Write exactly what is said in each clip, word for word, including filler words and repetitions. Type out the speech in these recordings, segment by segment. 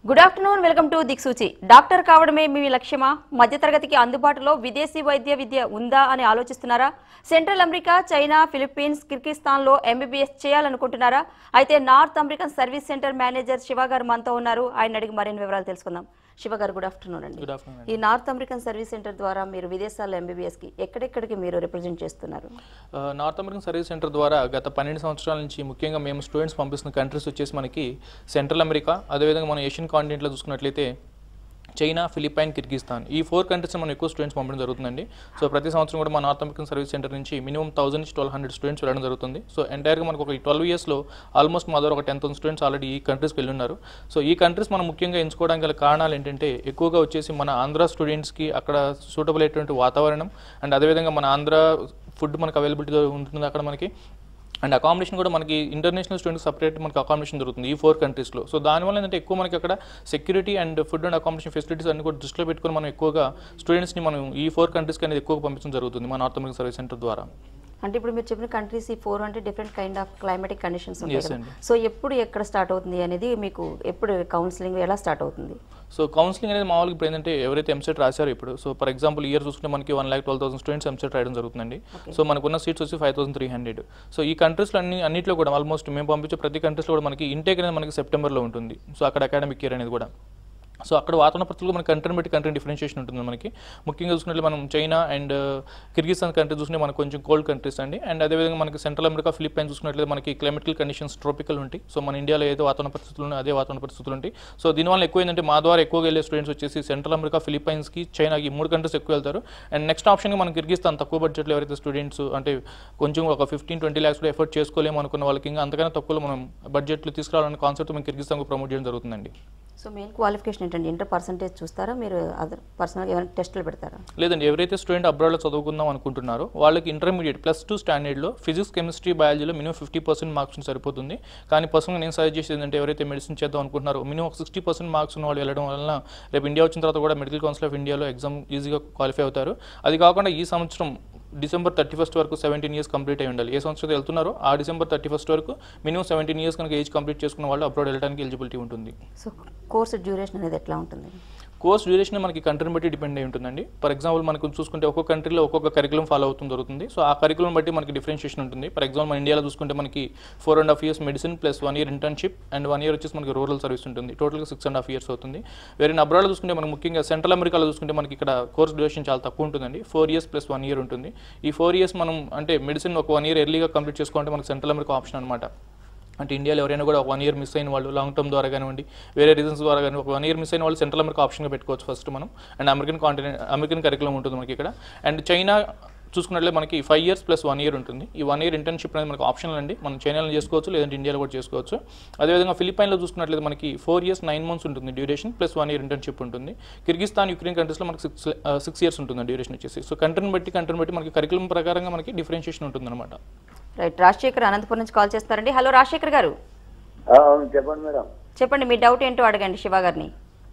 Good afternoon welcome to Diksuchi. Doctor కావడమే మీ లక్ష్యమా? మధ్యతరగతికి అందుబాటులో విదేశీ వైద్య విద్య ఉందా అని ఆలోచిస్తున్నారా? సెంట్రల్ అమెరికా, చైనా, ఫిలిప్పీన్స్, కిర్గిస్తాన్లో ఎంబీబీఎస్ చేయాలనుకుంటున్నారా? అయితే North American service center manager Shiva garu మనతో ఉన్నారు. ఆయన అడిగి మరిన్ని వివరాలు తెలుసుకుందాం. శివ గారు, గుడ్ ఆఫ్టర్నూన్ అండి. ఈ నార్త్ అమెరికన్ సర్వీస్ సెంటర్ ద్వారా మీరు విదేశాల్లో ఎంబీబీఎస్కి ఎక్కడెక్కడికి మీరు రిప్రజెంట్ చేస్తున్నారు? నార్త్ అమెరికన్ సర్వీస్ సెంటర్ ద్వారా గత పన్నెండు సంవత్సరాల నుంచి ముఖ్యంగా మేము స్టూడెంట్స్ పంపిస్తున్న కంట్రీస్ వచ్చేసి మనకి సెంట్రల్ అమెరికా, అదేవిధంగా మనం ఏషియన్ కాంటినెంట్లో చూసుకున్నట్లయితే చైనా, ఫిలిప్పైన్, కిర్గిస్తాన్, ఈ ఫోర్ కంట్రీస్ మనం ఎక్కువ స్టూడెంట్స్ పంపడం జరుగుతుందండి. సో ప్రతి సంవత్సరం కూడా మా నార్త్ అమెరికన్ సర్వీస్ సెంటర్ నుంచి మినిమం థౌసండ్ నుంచి ట్వెల్వ్ హండ్రెడ్ స్టూడెంట్స్ వెళ్ళడం జరుగుతుంది. సో ఎంటైర్గా మనకు ఒక ట్వెల్వ్ ఇయర్స్లో ఆల్మోస్ట్ మా దగ్గర ఒక టెన్ థౌసండ్ స్టూడెంట్స్ ఆల్రెడీ ఈ కంట్రీస్కి వెళ్ళి ఉన్నారు. సో ఈ కంట్రీస్ మనం ముఖ్యంగా ఎంచుకోవడానికి గల కారణాలు ఏంటంటే, ఎక్కువగా వచ్చేసి మన ఆంధ్ర స్టూడెంట్స్కి అక్కడ సూటబుల్ అయినటువంటి వాతావరణం, అండ్ అదేవిధంగా మన ఆంధ్ర ఫుడ్ మనకు అవైలబిలిటీ ఉంటుంది అక్కడ మనకి, అండ్ అకామిడేషన్ కూడా మనకి ఇంటర్నేషనల్ స్టూడెంట్స్ సపరేట్ మనకి అకామిడేషన్ దొరుకుతుంది ఈ ఫోర్ కంట్రీస్లో. సో దానివల్ల ఏంటంటే ఎక్కువ మనకి అక్కడ security and food and accommodation facilities అన్ని కూడా దృష్టిలో పెట్టుకుని మనం ఎక్కువగా స్టూడెంట్స్ని మనం ఈ ఫోర్ కంట్రీస్కి అనేది ఎక్కువగా పంపించడం జరుగుతుంది మా నార్త్ అమెరికన్ సర్వీస్ సెంటర్ ద్వారా. అంటే ఇప్పుడు మీరు చెప్పిన కంట్రీస్ ఈ ఫోర్ అంటే different kind of climatic conditions ఉంటాయి కదా. సో ఎప్పుడు ఎక్కడ స్టార్ట్ అవుతుంది అనేది మీకు ఎప్పుడు కౌన్సిలింగ్ ఎలా స్టార్ట్ అవుతుంది? సో కౌన్సిలింగ్ అనేది మామూలుగా ఇప్పుడు ఏంటంటే ఎవరైతే ఎంసెట్ రాశారో ఇప్పుడు, సో ఫర్ ఎగ్జాంపుల్ ఇయర్ చూసుకుంటే మనకి one lakh twelve thousand students EAMCET రాయడం జరుగుతుందండి. సో మనకున్న సీట్స్ వచ్చి five thousand three hundred. So ఈ కంట్రీస్లో అన్ని అన్నింటిలో కూడా ఆల్మోస్ట్ మేము పంపించే ప్రతి కంట్రీస్లో కూడా మనకి ఇంటేక్ అనేది మనకి సెప్టెంబర్లో ఉంటుంది. సో అక్కడ అకాడమిక్ ఇయర్ అనేది కూడా. సో అక్కడ వాతావరణ పరిస్థితులు మన కంట్రీని బట్టి కంట్రీ డిఫరెన్షియేషన్ ఉంటుంది మనకి. ముఖ్యంగా చూసుకున్నట్లు మనం చైనా అండ్ కిర్గిస్తాన్ కంట్రీ చూసుకుంటే మనకు కొంచెం కోల్డ్ కంట్రీస్ అండి. అండ్ అదేవిధంగా మనకి సెంట్రల్ అమెరికా, ఫిలిప్పైన్ చూసుకున్నట్లయితే మనకి క్లైమేటికల్ కండిషన్స్ ట్రోపికల్ ఉంటాయి. సో మన ఇండియాలో ఏదో వాతావరణ పరిస్థితులు ఉన్నాయి అదే వాతావరణ పరిస్థితులు ఉంటాయి. సో దీనివల్ల ఎక్కువ ఏంటంటే మా ద్వారా ఎక్కువగా వెళ్ళే స్టూడెంట్స్ వచ్చేసి సెంట్రల్ అమెరికా, ఫిలిప్పైన్స్కి, చైనాకి మూడు కంట్రీస్ ఎక్కువ వెళ్తారు. అండ్ నెక్స్ట్ ఆప్షన్గా మనం కిర్గిస్తాన్ తక్కువ బడ్జెట్లో ఎవరైతే స్టూడెంట్స్ అంటే కొంచెం ఒక ఫిఫ్టీన్ ట్వంటీ ల్యాక్స్ కూడా ఎఫర్ట్ చేసుకోలేము అనుకున్న వాళ్ళకి ఇంకా అంతకన్నా తక్కువలో మనం బడ్జెట్లో తీసుకురావాలనే కాన్సెప్ట్ మేము కిర్గిస్తాన్కు ప్రమోట్ చేయడం జరుగుతుందండి. సో మెయిన్ క్వాలిఫికేషన్ ఏంటండి? ఇంటర్ పర్సెంటేజ్ చూస్తారా మీరు? అదర్ పర్సనల్గా ఏమైనా టెస్టులు పెడతారా? లేదండి, ఎవరైతే స్టూడెంట్ అబ్రాడ్లో చదువుకుందాం అనుకుంటున్నారో వాళ్ళకి ఇంటర్మీడియట్ ప్లస్ టూ స్టాండర్డ్లో ఫిజిక్స్, కెమిస్ట్రీ, బయాలజీలో మినిమం ఫిఫ్టీ పర్సెంట్ మార్క్స్ సరిపోతుంది. కానీ పర్సనల్గా నేను సజెస్ట్ చేసేది ఏంటంటే, ఎవరైతే మెడిసిన్ చేద్దాం అనుకుంటున్నారో మినిమం ఒక సిక్స్టీ పర్సెంట్ మార్క్స్ ఉన్న వాళ్ళు వెళ్ళడం వల్ల రేపు ఇండియా వచ్చిన తర్వాత కూడా మెడికల్ కౌన్సిల్ ఆఫ్ ఇండియాలో ఎగ్జామ్ ఈజీగా క్వాలిఫై అవుతారు. అది కాకుండా ఈ సంవత్సరం డిసెంబర్ థర్టీ ఫస్ట్ వరకు సెవెంటీన్ ఇయర్స్ కంప్లీట్ అయి ఉండాలి. ఏ సంవత్సరం వెళ్తున్నారో ఆ డిసెంబర్ థర్టీ ఫస్ట్ వరకు మినిమం సెవెంటీన్ ఇయర్స్ కనుక ఏజ్ కంప్లీట్ చేసుకున్న వాళ్ళు అబ్రాడ్ వెళ్ళడానికి ఎలిజిబిలిటీ ఉంటుంది. సో కోర్స్ డ్యూరేషన్ అనేది ఎట్లా ఉంటుంది? కోర్స్ డ్యూరేషన్ మనకి కంట్రీని బట్టి డిపెండ్ అయి ఉంటుందండి. ఫర్ ఎగ్జాంపుల్ మనకు చూసుకుంటే ఒక్కొక్క కంట్రీలో ఒక్కొక్క కరికులం ఫాలో అవుతుంది దొరుకుతుంది. సో ఆ కరికులం బట్టి మనకి డిఫరెన్షియేషన్ ఉంటుంది. ఫర్ ఎగ్జాంపుల్ మన ఇండియాలో చూసుకుంటే మనకి four and half years medicine plus one year internship and one year వచ్చేసి మనకి రూరల్ సర్వీస్ ఉంటుంది. టోటల్గా సిక్స్ అండ్ హాఫ్ ఇయర్స్ అవుతుంది. వేరే అబ్రాడ్లో చూసుకుంటే మనకి ముఖ్యంగా సెంట్రల్ అమెరికాలో చూసుకుంటే మనకి ఇక్కడ కోర్స్ డ్యూరేషన్ చాలా తక్కువ ఉంటుందండి. Four years plus one year ఉంటుంది. ఈ ఫోర్ ఇయర్స్ మనం అంటే మెడిసిన్ ఒక వన్ ఇయర్ ఎర్లీగా కంప్లీట్ చేసుకోవాలంటే మనకి సెంట్రల్ అమెరికా ఆప్షన్ అనమాట. అంటే ఇండియాలో ఎవరైనా కూడా ఒక వన్ ఇయర్ మిస్ అయిన వాళ్ళు లాంగ్ టర్మ్ ద్వారా కానివ్వండి వేరే రీజన్స్ ద్వారా కానీ ఒక వన్ ఇయర్ మిస్ అయిన వాళ్ళు సెంట్రల్ అమెరికా ఆప్షన్గా పెట్టుకోవచ్చు ఫస్ట్ మనం. And American continent American curriculum ఉంటుంది మనకి ఇక్కడ. అండ్ చైనా చూసుకున్నట్లయితే మనకి five years plus one year ఉంటుంది. ఈ వన్ ఇయర్ ఇంటర్న్షిప్ అనేది మనకి ఆప్షనల్ అండి. మనం చైనాలో చేసుకోవచ్చు లేదంటే ఇండియాలో కూడా చేసుకోవచ్చు. అదేవిధంగా ఫిలిప్పైన్లో చూసుకున్నట్లయితే మనకి ఫోర్ ఇయర్స్ నైన్ మంత్స్ ఉంటుంది duration plus one year internship ఉంటుంది. కిర్గిస్తాన్, యుక్రెయిన్ కంట్రీస్లో మనకి సిక్స్ సిక్స్ ఇయర్స్ ఉంటుంది డ్యూరేషన్ వచ్చేసి. సో కంట్రీని బట్టి కంట్రీని బట్టి మనకి కరికులం ప్రకారంగా మనకి డిఫరెన్షియేషన్ ఉంటుంది అనమాట. రైట్. రాజశేఖర్ అనంతపురం నుంచి కాల్ చేస్తారండి. హలో రాజశేఖర్ గారు. చెప్పండి మేడం. చెప్పండి, మీ డౌట్ ఏంటో అడగండి శివ గారిని.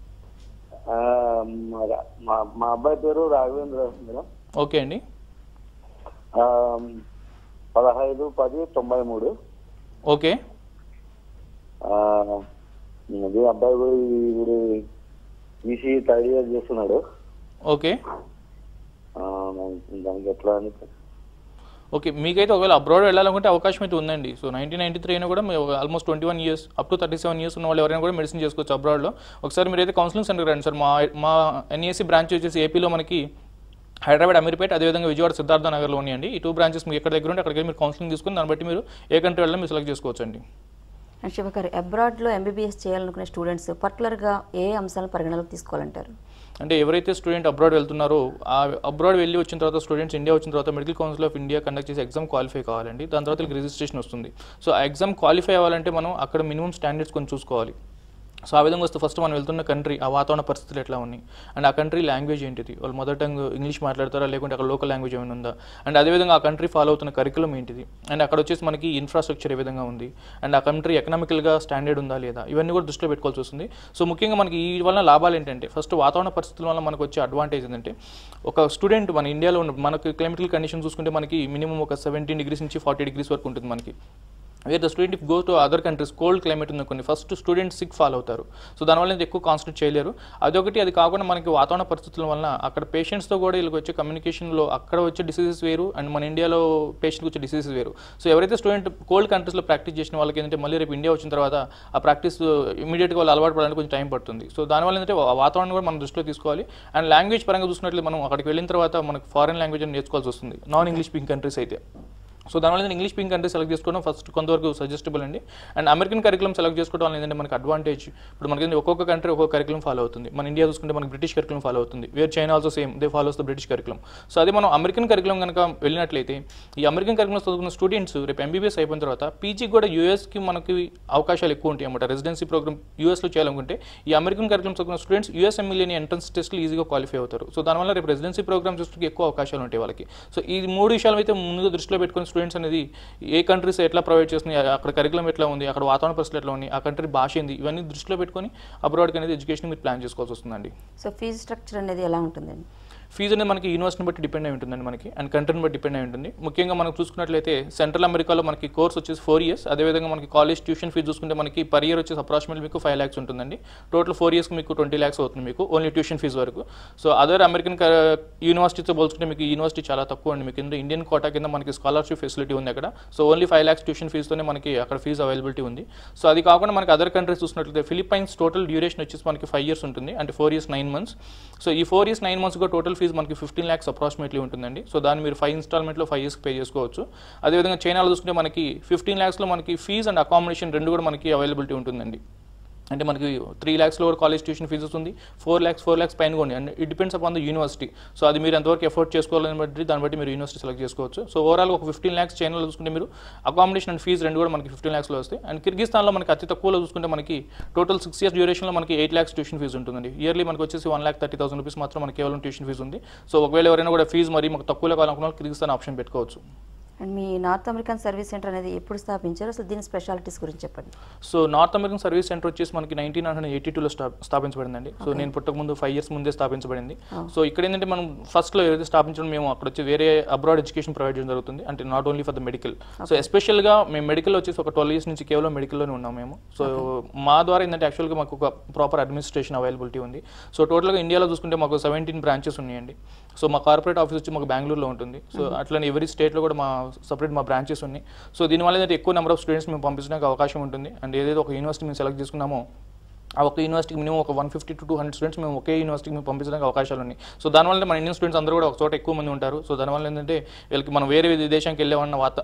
మా అబ్బాయి పేరు రాఘవేంద్ర మేడం. ఓకే అండి. పదహైదు పది తొంభై మూడు. ఓకే. అది అబ్బాయి కూడా ఇప్పుడు ఈసీ థర్డ్ ఇయర్ చేస్తున్నాడు. ఓకే. దానికి ఎట్లా అని. ఓకే, మీకైతే ఒకవేళ అబ్రాడ్ వెళ్ళాలనుకుంటే అవకాశం అయితే ఉందండి. సో నైన్టీన్ నైన్టీ త్రీ అయినా కూడా almost twenty one years up to thirty seven years ఉన్న వాళ్ళు ఎవరైనా కూడా మెడిసిన్ చేసుకోవచ్చు అబ్రాడ్లో. ఒకసారి మీరైతే కౌన్సిలింగ్ సెంటర్ రండి సార్. మా మా ఎన్ఈఎస్సీ బ్రాంచ్ వచ్చేసి ఏపీలో మనకి హైదరాబాద్, అమీర్పేట్, అదేవిధంగా విజయవాడ సిద్ధార్థ నగర్లో ఉన్నాయండి. ఈ టూ బ్రాంచెస్ మీకు ఎక్కడ దగ్గర ఉంటే అక్కడికి మీరు కౌన్సిలింగ్ తీసుకుని దాన్ని బట్టి మీరు ఏ కంట్రీ వెళ్ళాలో మీరు సెలెక్ట్ చేసుకోవచ్చు అండి. అండ్ శివ గారు, అబ్రాడ్లో ఎంబీబీఎస్ చేయాలనుకునే స్టూడెంట్స్ పర్టికులర్గా ఏ అంశాలను పరిగణలోకి తీసుకోవాలంటారు? అంటే ఎవరైతే స్టూడెంట్ అబ్రాడ్ వెళ్తున్నారో ఆ అబ్రాడ్ వెళ్ళి వచ్చిన తర్వాత స్టూడెంట్స్ ఇండియా వచ్చిన తర్వాత medical council of India conduct చేసి ఎగ్జామ్ క్వాలిఫై కావాలండి. దాని తర్వాత వీళ్ళకి రిజిస్ట్రేషన్ వస్తుంది. సో ఆ ఎగ్జామ్ క్వాలిఫై అవ్వాలంటే మనం అక్కడ మినిమం స్టాండర్డ్స్ కొంచెం చూసుకోవాలి. సో ఆ విధంగా వస్తే ఫస్ట్ మనం వెళ్తున్న కంట్రీ ఆ వాతావరణ పరిస్థితులు ఎట్లా ఉన్నాయి, అండ్ ఆ కంట్రీ లాంగ్వేజ్ ఏంటిది, వాళ్ళు మదర్ టంగ్ ఇంగ్లీష్ మాట్లాడతారా లేకుంటే అక్కడ లోకల్ లాంగ్వేజ్ ఏమైనా ఉందా, అండ్ అదేవిధంగా ఆ కంట్రీ ఫాలో అవుతున్న కరికులం ఏంటిది, అండ్ అక్కడ వచ్చేసి మనకి ఇన్ఫ్రాస్ట్రక్చర్ ఏ విధంగా ఉంది, అండ్ ఆ కంట్రీ ఎకనామికల్గా స్టాండర్డ్ ఉందా లేదా, ఇవన్నీ కూడా దృష్టిలో పెట్టుకోవాల్సి వస్తుంది. సో ముఖ్యంగా మనకి ఈ వల్ల లాభాలు ఏంటంటే, ఫస్ట్ వాతావరణ పరిస్థితుల వల్ల మనకు వచ్చే అడ్వాంటేజ్ ఏంటంటే, ఒక స్టూడెంట్ మన ఇండియాలో ఉన్న మనకి క్లైమేటికల్ కండిషన్ చూసుకుంటే మనకి మినిమం ఒక సెవెంటీన్ డిగ్రీస్ నుంచి ఫార్టీ డిగ్రీస్ వరకు ఉంటుంది మనకి. Where the student if go to other countries cold climate ఉంది కొన్ని ఫస్ట్ స్టూడెంట్ సిక్ ఫాల్ అవుతారు. సో దానివల్ల ఎక్కువ కాన్సన్ట్రేట్ చేయలేరు. అదొకటి. అది కాకుండా మనకి వాతావరణ పరిస్థితుల వల్ల అక్కడ పేషెంట్స్తో కూడా వీళ్ళకి వచ్చే కమ్యూనికేషన్లో అక్కడ వచ్చే డిసీజెస్ వేరు అండ్ మన ఇండియాలో పేషెంట్కి వచ్చే డిసీజెస్ వేరు. సో ఎవరైతే స్టూడెంట్ కోల్డ్ కంట్రీస్లో ప్రాక్టీస్ చేసిన వాళ్ళకి ఏంటంటే మళ్ళీ రేపు ఇండియా వచ్చిన తర్వాత ఆ ప్రాక్టీస్ ఇమీడియట్గా వాళ్ళు అలవాటు పడడానికి కొంచెం టైం పడుతుంది. సో దానివల్ల ఏంటంటే వాతావరణం కూడా మనం దృష్టిలో తీసుకోవాలి. అండ్ లాంగ్వేజ్ పరంగా చూసినట్లయితే మనం అక్కడికి వెళ్ళిన తర్వాత మనకు ఫారెన్ లాంగ్వేజ్ అని నేర్చుకోవాల్సి వస్తుంది నాన్ ఇంగ్లీష్ స్పీకింగ్ కంట్రీస్ అయితే. సో దానివల్ల నేను ఇంగ్లీష్ స్పీకింగ్ కంట్రీ సెలెక్ట్ చేసుకోవడం ఫస్ట్ కొంతవరకు సజెస్టబుల్ అండి. అండ్ అమెరికన్ కరికులం సెలెక్ట్ చేసుకోవడం వల్ల ఏంటంటే మనకి అడ్వాంటేజ్ ఇప్పుడు మనకి ఒక్కొక్క కంట్రీ ఒక్కొక్క కరికులం ఫాలో అవుతుంది. మన ఇండియా చూసుకుంటే మనకి బ్రిటిష్ కరికులం ఫాలో అవుతుంది. Where China also same they follows the British curriculum. So అది మనం అమెరికన్ కరికులం కనుక వెళ్ళినట్లయితే ఈ అమెరికన్ కరికులం చదువుకున్న స్టూడెంట్స్ రేపు ఎంబీబీఎస్ అయిపోయిన తర్వాత పీజీకి కూడా యూఎస్కి మనకి అవకాశాలు ఎక్కువ ఉంటాయి అన్నమాట. రెసిడెన్సీ ప్రోగ్రామ్ యూఎస్లో చేయాలనుకుంటే ఈ అమెరికన్ కరికులం చదువుకున్న స్టూడెంట్స్ యూఎస్ ఎమ్మెల్యేని ఎంట్రన్స్ టెస్ట్లు ఈజీగా క్వాలిఫై అవుతారు. సో దానివల్ల రేపు రెసిడెన్సీ ప్రోగ్రామ్ చూస్తే ఎక్కువ అవకాశాలు ఉంటాయి వాళ్ళకి. సో ఈ మూడు విషయాలు అయితే ముందుగా దృష్టిలో పెట్టుకుని స్టూడెంట్స్ అనేది ఏ కంట్రీస్ ఎట్లా ప్రొవైడ్ చేస్తుంది, అక్కడ కరికులం ఎట్లా ఉంది, అక్కడ వాతావరణ పరిస్థితులు ఎట్లా ఉన్నాయి, ఆ కంట్రీ భాష ఏంది, ఇవన్నీ దృష్టిలో పెట్టుకొని అబ్రాడ్కి అనేది ఎడ్యుకేషన్ మీరు ప్లాన్ చేసుకోవాల్సి వస్తుందండి. సో ఫీజు స్ట్రక్చర్ అనేది ఎలా ఉంటుందండి? ఫీజు అనేది మనకి యూనివర్సిటీని బట్టి డిపెండ్ అయి ఉంటుందండి మనకి అండ్ కంట్రీని బట్టి డిపెండ్ అయి ఉంటుంది. ముఖ్యంగా మనం చూసుకున్నట్లయితే సెంట్రల్ అమెరికాలో మనకి కోర్స్ వచ్చేసి ఫోర్ ఇయర్స్. అదేవిధంగా మనకి కాలేజ్ ట్యూషన్ ఫీజు చూసుకుంటే మనకి పర్ ఇయర్ వచ్చేసి అప్రాక్సిమేట్లీ మీకు ఫైవ్ ల్యాక్స్ ఉంటుందండి. టోటల్ ఫోర్ ఇయర్స్కి మీకు ట్వంటీ ల్యాక్స్ అవుతుంది మీకు ఓన్లీ ట్యూషన్ ఫీజు వరకు. సో అదర్ అమెరికన్ యూనివర్సిటీతో పోల్చుకుంటే మీకు యూనివర్సిటీ చాలా తక్కువ అండి. మీకు ఇండియన్ కోటా కింద మనకి స్కాలర్షిప్ ఫెసిలిటీ ఉంది అక్కడ. So only five lakhs tuition ఫీజుతోనే మనకి అక్కడ ఫీజు అవైలబిలిటీ ఉంది. సో అది కాకుండా మనకి అదర్ కంట్రీస్ చూసినట్లయితే ఫిలిప్పైన్స్ టోటల్ డ్యూరేషన్ వచ్చేసి మనకి ఫైవ్ ఇయర్స్ ఉంటుంది అంటే four years nine months. So ఈ ఫోర్ ఇయర్స్ నైన్ మంత్స్ కూడా టోటల్ ఫీజు మనకి ఫిఫ్టీన్ ల్యాక్స్ అప్రాక్సిమేట్లీ ఉంటుందండి. సో దాన్ని మీరు ఫైవ్ ఇన్స్టాల్మెంట్లో ఫైవ్ ఇయర్స్కి పే చేసుకోవచ్చు. అదేవిధంగా చైనాలో చూసుకుంటే మనకి ఫిఫ్టీన్ ల్యాక్స్లో మనకి ఫీజ్ అండ్ అకామిడేషన్ రెండు కూడా మనకి అవైలబిలిటీ ఉంటుందండి. అంటే మనకి త్రీ ల్యాక్స్లో కాలేజ్ ట్యూషన్ ఫీజెస్ ఉంది, ఫోర్ ల్యాక్స్ ఫోర్ ల్యాక్స్ పైన కూడా and it depends upon the university. So అది మీరు ఎంతవరకు ఎఫోర్డ్ చేసుకోవాలని బట్టి దాన్ని బట్టి మీరు యూనివర్సిటీ సెలెక్ట్ చేసుకోవచ్చు. సో ఓవరాల్ ఒక ఫిఫ్టీన్ ల్యాక్స్ చైనాలో చూసుకుంటే మీరు అకామిడేషన్ అండ్ ఫీజు రెండు కూడా మనకి ఫిఫ్టీన్ ల్యాక్స్లో వస్తాయి. అండ్ కిర్గిస్తాన్లో మనకి అతి తక్కువలో చూసుకుంటే మనకి టోటల్ సిక్స్ ఇయర్స్ డ్యూరేషన్లో మనకి ఎయిట్ ల్యాక్స్ ట్యూషన్ ఫీజు ఉంటుందండి. ఇయర్లీ మనకి వచ్చేసి one lakh thirty thousand rupees మాత్రం మనకి కేవలం ట్యూషన్ ఫీజు ఉంది. సో ఒకవేళ ఎవరైనా కూడా ఫీజు మరి మాకు తక్కువలో కావాలనుకున్న వాళ్ళు కిర్గిస్తాన్ ఆప్షన్ పెట్టుకోవచ్చు. అండ్ మీ నార్త్ అమెరికన్ సర్వీస్ సెంటర్ అనేది ఎప్పుడు స్థాపించారు? సో దీని స్పెషాలిటీస్ గురించి చెప్పండి. So north American service centre వచ్చేసి మనకి నైన్టీన్ హండ్రెడ్ ఎయిటీ టూలో స్టా స్థాపించబడిందండి. సో నేను పుట్టక ముందు ఫైవ్ ఇయర్స్ ముందే స్థాపించబడింది. సో ఇక్కడ ఏంటంటే మనం ఫస్ట్లో ఏదైతే స్థాపించడం మేము అక్కడ వచ్చి వేరే అబ్రాడ్ ఎడ్యుకేషన్ ప్రొవైడ్ చేయడం జరుగుతుంది అంటే not only for the medical. So ఎస్పెషల్గా మేము మెడికల్ వచ్చేసి ఒక ట్వెల్వ్ ఇయర్స్ నుంచి కేవలం మెడికల్లోనే ఉన్నాం మేము. సో మా ద్వారా ఏంటంటే యాక్చువల్గా మాకు ఒక ప్రాపర్ అడ్మినిస్ట్రేషన్ అవైలబిలిటీ ఉంది. సో టోటల్గా ఇండియాలో చూసుకుంటే మాకు సెవెంటీన్ బ్రాంచెస్ ఉన్నాయండి. సో మా కార్పొరేట్ ఆఫీస్ వచ్చి మాకు బెంగళూరులో ఉంటుంది. సో అట్లనే ఎవరీ స్టేట్లో కూడా మా సపరేట్ మా బ్రాంచెస్ ఉన్నాయి. సో దీనివల్ల ఏంటంటే ఎక్కువ నెంబర్ ఆఫ్ స్టూడెంట్స్ మేము పంపించడానికి అవకాశం ఉంటుంది. అండ్ ఏదైతే ఒక యూనివర్సిటీ మేము సెలెక్ట్ చేసుకున్నామో ఆ ఒక యూనివర్సిటీకి మినిమం ఒక one fifty to two hundred students మేము ఒకే యూనివర్సిటీకి మేము పంపించడానికి అవకాశాలు ఉన్నాయి. సో దానివల్ల మన ఇండియన్ స్టూడెంట్స్ అందరూ కూడా ఒక చోట ఎక్కువ మంది ఉంటారు. సో దానివల్ల ఏంటంటే వీళ్ళకి మనం వేరే దేశానికి వెళ్ళేవన్న వాత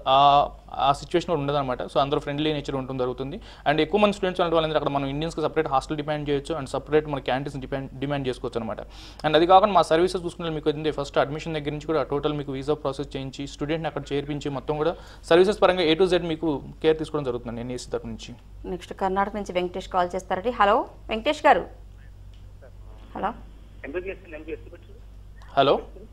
ఆ సిచ్యువేషన్ కూడా ఉండదన్నమాట. సో అందరూ ఫ్రెండ్లీ నేచర్ ఉంటుంది జరుగుతుంది. అండ్ ఎక్కువ మంది స్టూడెంట్స్ ఉండడం వల్ల అక్కడ మనం ఇండియన్స్కి సపరేట్ హాస్టల్ డిమాండ్ చేయొచ్చు అండ్ సపరేట్ మన క్యాంటీన్స్ డిమాండ్ డిమాండ్ చేసుకోవచ్చు అనమాట. అండ్ అది కాకుండా మా సర్వీసెస్ చూసుకుంటే మీకు ఏంటంటే ఫస్ట్ అడ్మిషన్ దగ్గర నుంచి కూడా టోటల్ మీకు వీసా ప్రాసెస్ చేయించి స్టూడెంట్ని అక్కడ చేర్పించి మొత్తం కూడా సర్వీసెస్ పరంగా ఏ టు జెడ్ మీకు కేర్ తీసుకోవడం జరుగుతుంది ఎన్ఏసీ తరఫు నుంచి. నెక్స్ట్ కర్ణాటక నుంచి వెంకటేష్ కాల్ చేస్తారండి. Hello Venkatesh garu. Hello hello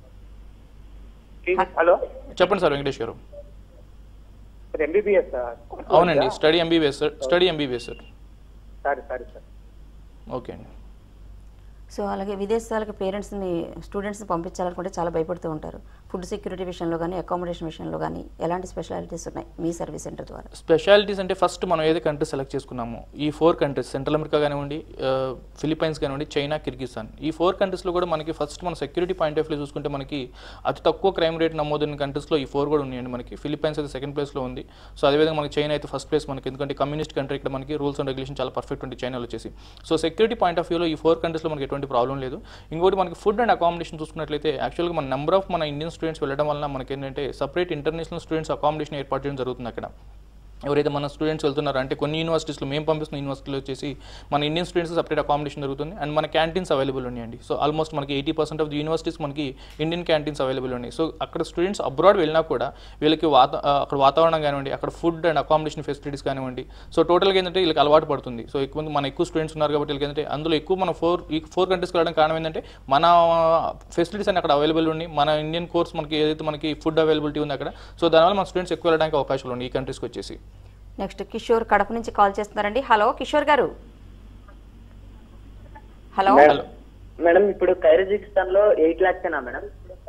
hello చెప్పండి సార్ వెంకటేష్ గారు. ఎంబీబీఎస్ అవునండి study MBBS sir study MBBS sir. సరే సరే సార్ ఓకే అండి. సో అలాగే విదేశాలకు పేరెంట్స్ని స్టూడెంట్స్ని పంపించాలనుకుంటే చాలా భయపడుతూ ఉంటారు. ఫుడ్ సెక్యూరిటీ విషయంలో కానీ అకామిడేషన్ విషయంలో కానీ ఎలాంటి స్పెషాలిటీస్ ఉన్నాయి మీ సర్వీస్ సెంటర్ ద్వారా? స్పెషాలిటీస్ అంటే ఫస్ట్ మనం ఏదైతే కంట్రీస్ సెలెక్ట్ చేసుకున్నామో ఈ ఫోర్ కంట్రీస్ సెంట్రల్ అమెరికా కానివ్వండి, ఫిలిప్పైన్స్ కానివ్వండి, చైనా, కిర్గిస్తాన్ ఈ ఫోర్ కంట్రీస్లో కూడా మనకి ఫస్ట్ మన సెక్యూరిటీ పాయింట్ ఆఫ్ వ్యూ చూసుకుంటే మనకి అతి తక్కువ క్రైమ్ రేట్ నమోదైన కంట్రీస్లో ఈ ఫోర్ కూడా ఉన్నాయండి. మనకి ఫిలిప్పైన్స్ అయితే సెకండ్ ప్లేస్లో ఉంది. సో అదేవిధంగా మనకి చైనా అయితే ఫస్ట్ ప్లేస్ మనకి, ఎందుకంటే కమ్యూనిస్ట్ కంట్రీ ఇక్కడ మనకి రూల్స్ అండ్ రెగ్యులేషన్ చాలా పర్ఫెక్ట్ ఉంది చైనాలో వచ్చేసి. సో సెక్యూరిటీ పాయింట్ ఆఫ్ వ్యూలో ఈ ఫోర్ కంట్రీస్లో మనకి ఎటువంటి ప్రాబ్లం లేదు. ఇంకోటి మనకి ఫుడ్ అండ్ అకామిడేషన్ చూసుకున్నట్లయితే యాక్చువల్గా మన నెంబర్ ఆఫ్ మన ఇండియన్ స్టూడెంట్స్ వెళ్ళడం వల్ల మనకి ఏంటంటే సపరేట్ ఇంటర్నేషనల్ స్టూడెంట్స్ అకామిడేషన్ ఏర్పాటు చేయడం జరుగుతుంది అక్కడ. ఎవరైతే మన స్టూడెంట్స్ వెళ్తున్నారో అంటే కొన్ని యూనివర్సిటీస్లో మేము పంపిస్తున్న యూనివర్సిటీలో వచ్చేసి మన ఇండియన్ స్టూడెంట్స్ సపరేట్ అకామిడేషన్ జరుగుతుంది అండ్ మన క్యాంటీన్స్ అవైలబుల్ ఉన్నాయండి. సో ఆల్మోస్ట్ మనకి eighty percent of the universities మనకి ఇండియన్ క్యాంటీన్స్ అవైలబుల్ ఉన్నాయి. సో అక్కడ స్టూడెంట్స్ అబ్రాడ్ వెళ్ళినా కూడా వీళ్ళకి వాత అక్కడ వాతావరణం కానివ్వండి, అక్కడ ఫుడ్ అండ్ అకామిడేషన్ ఫెసిలిటీస్ కానివ్వండి, సో టోటల్గా ఏంటంటే వీళ్ళకి అలవాటు పడుతుంది. సో ఎక్కువ మన ఎక్కువ స్టూడెంట్స్ ఉన్నారు కాబట్టి వీళ్ళకి ఏంటంటే అందులో ఎక్కువ మన ఫోర్ ఈ ఫోర్ కంట్రీస్కి వెళ్ళడం కారణం ఏంటంటే మన ఫెసిలిటీస్ అన్ని అక్కడ అవైలబుల్ ఉన్నాయి. మన ఇండియన్ కోర్స్ మనకి ఏదైతే మనకి ఫుడ్ అవైలబిలిటీ ఉంది అక్కడ, సో దానివల్ల మన స్టూడెంట్స్ ఎక్కువ వెళ్ళడానికి అవకాశాలు ఉన్నాయి ఈ కంట్రీస్కి వచ్చేసి. నెక్స్ట్ కిషోర్ కడప నుంచి కాల్ చేస్తున్నారండి. హలో కిషోర్ గారు. హలో మేడం ఇప్పుడు కైరజికిస్తాన్ లో ఎయిట్ లాక్స్ ఏనా మేడం?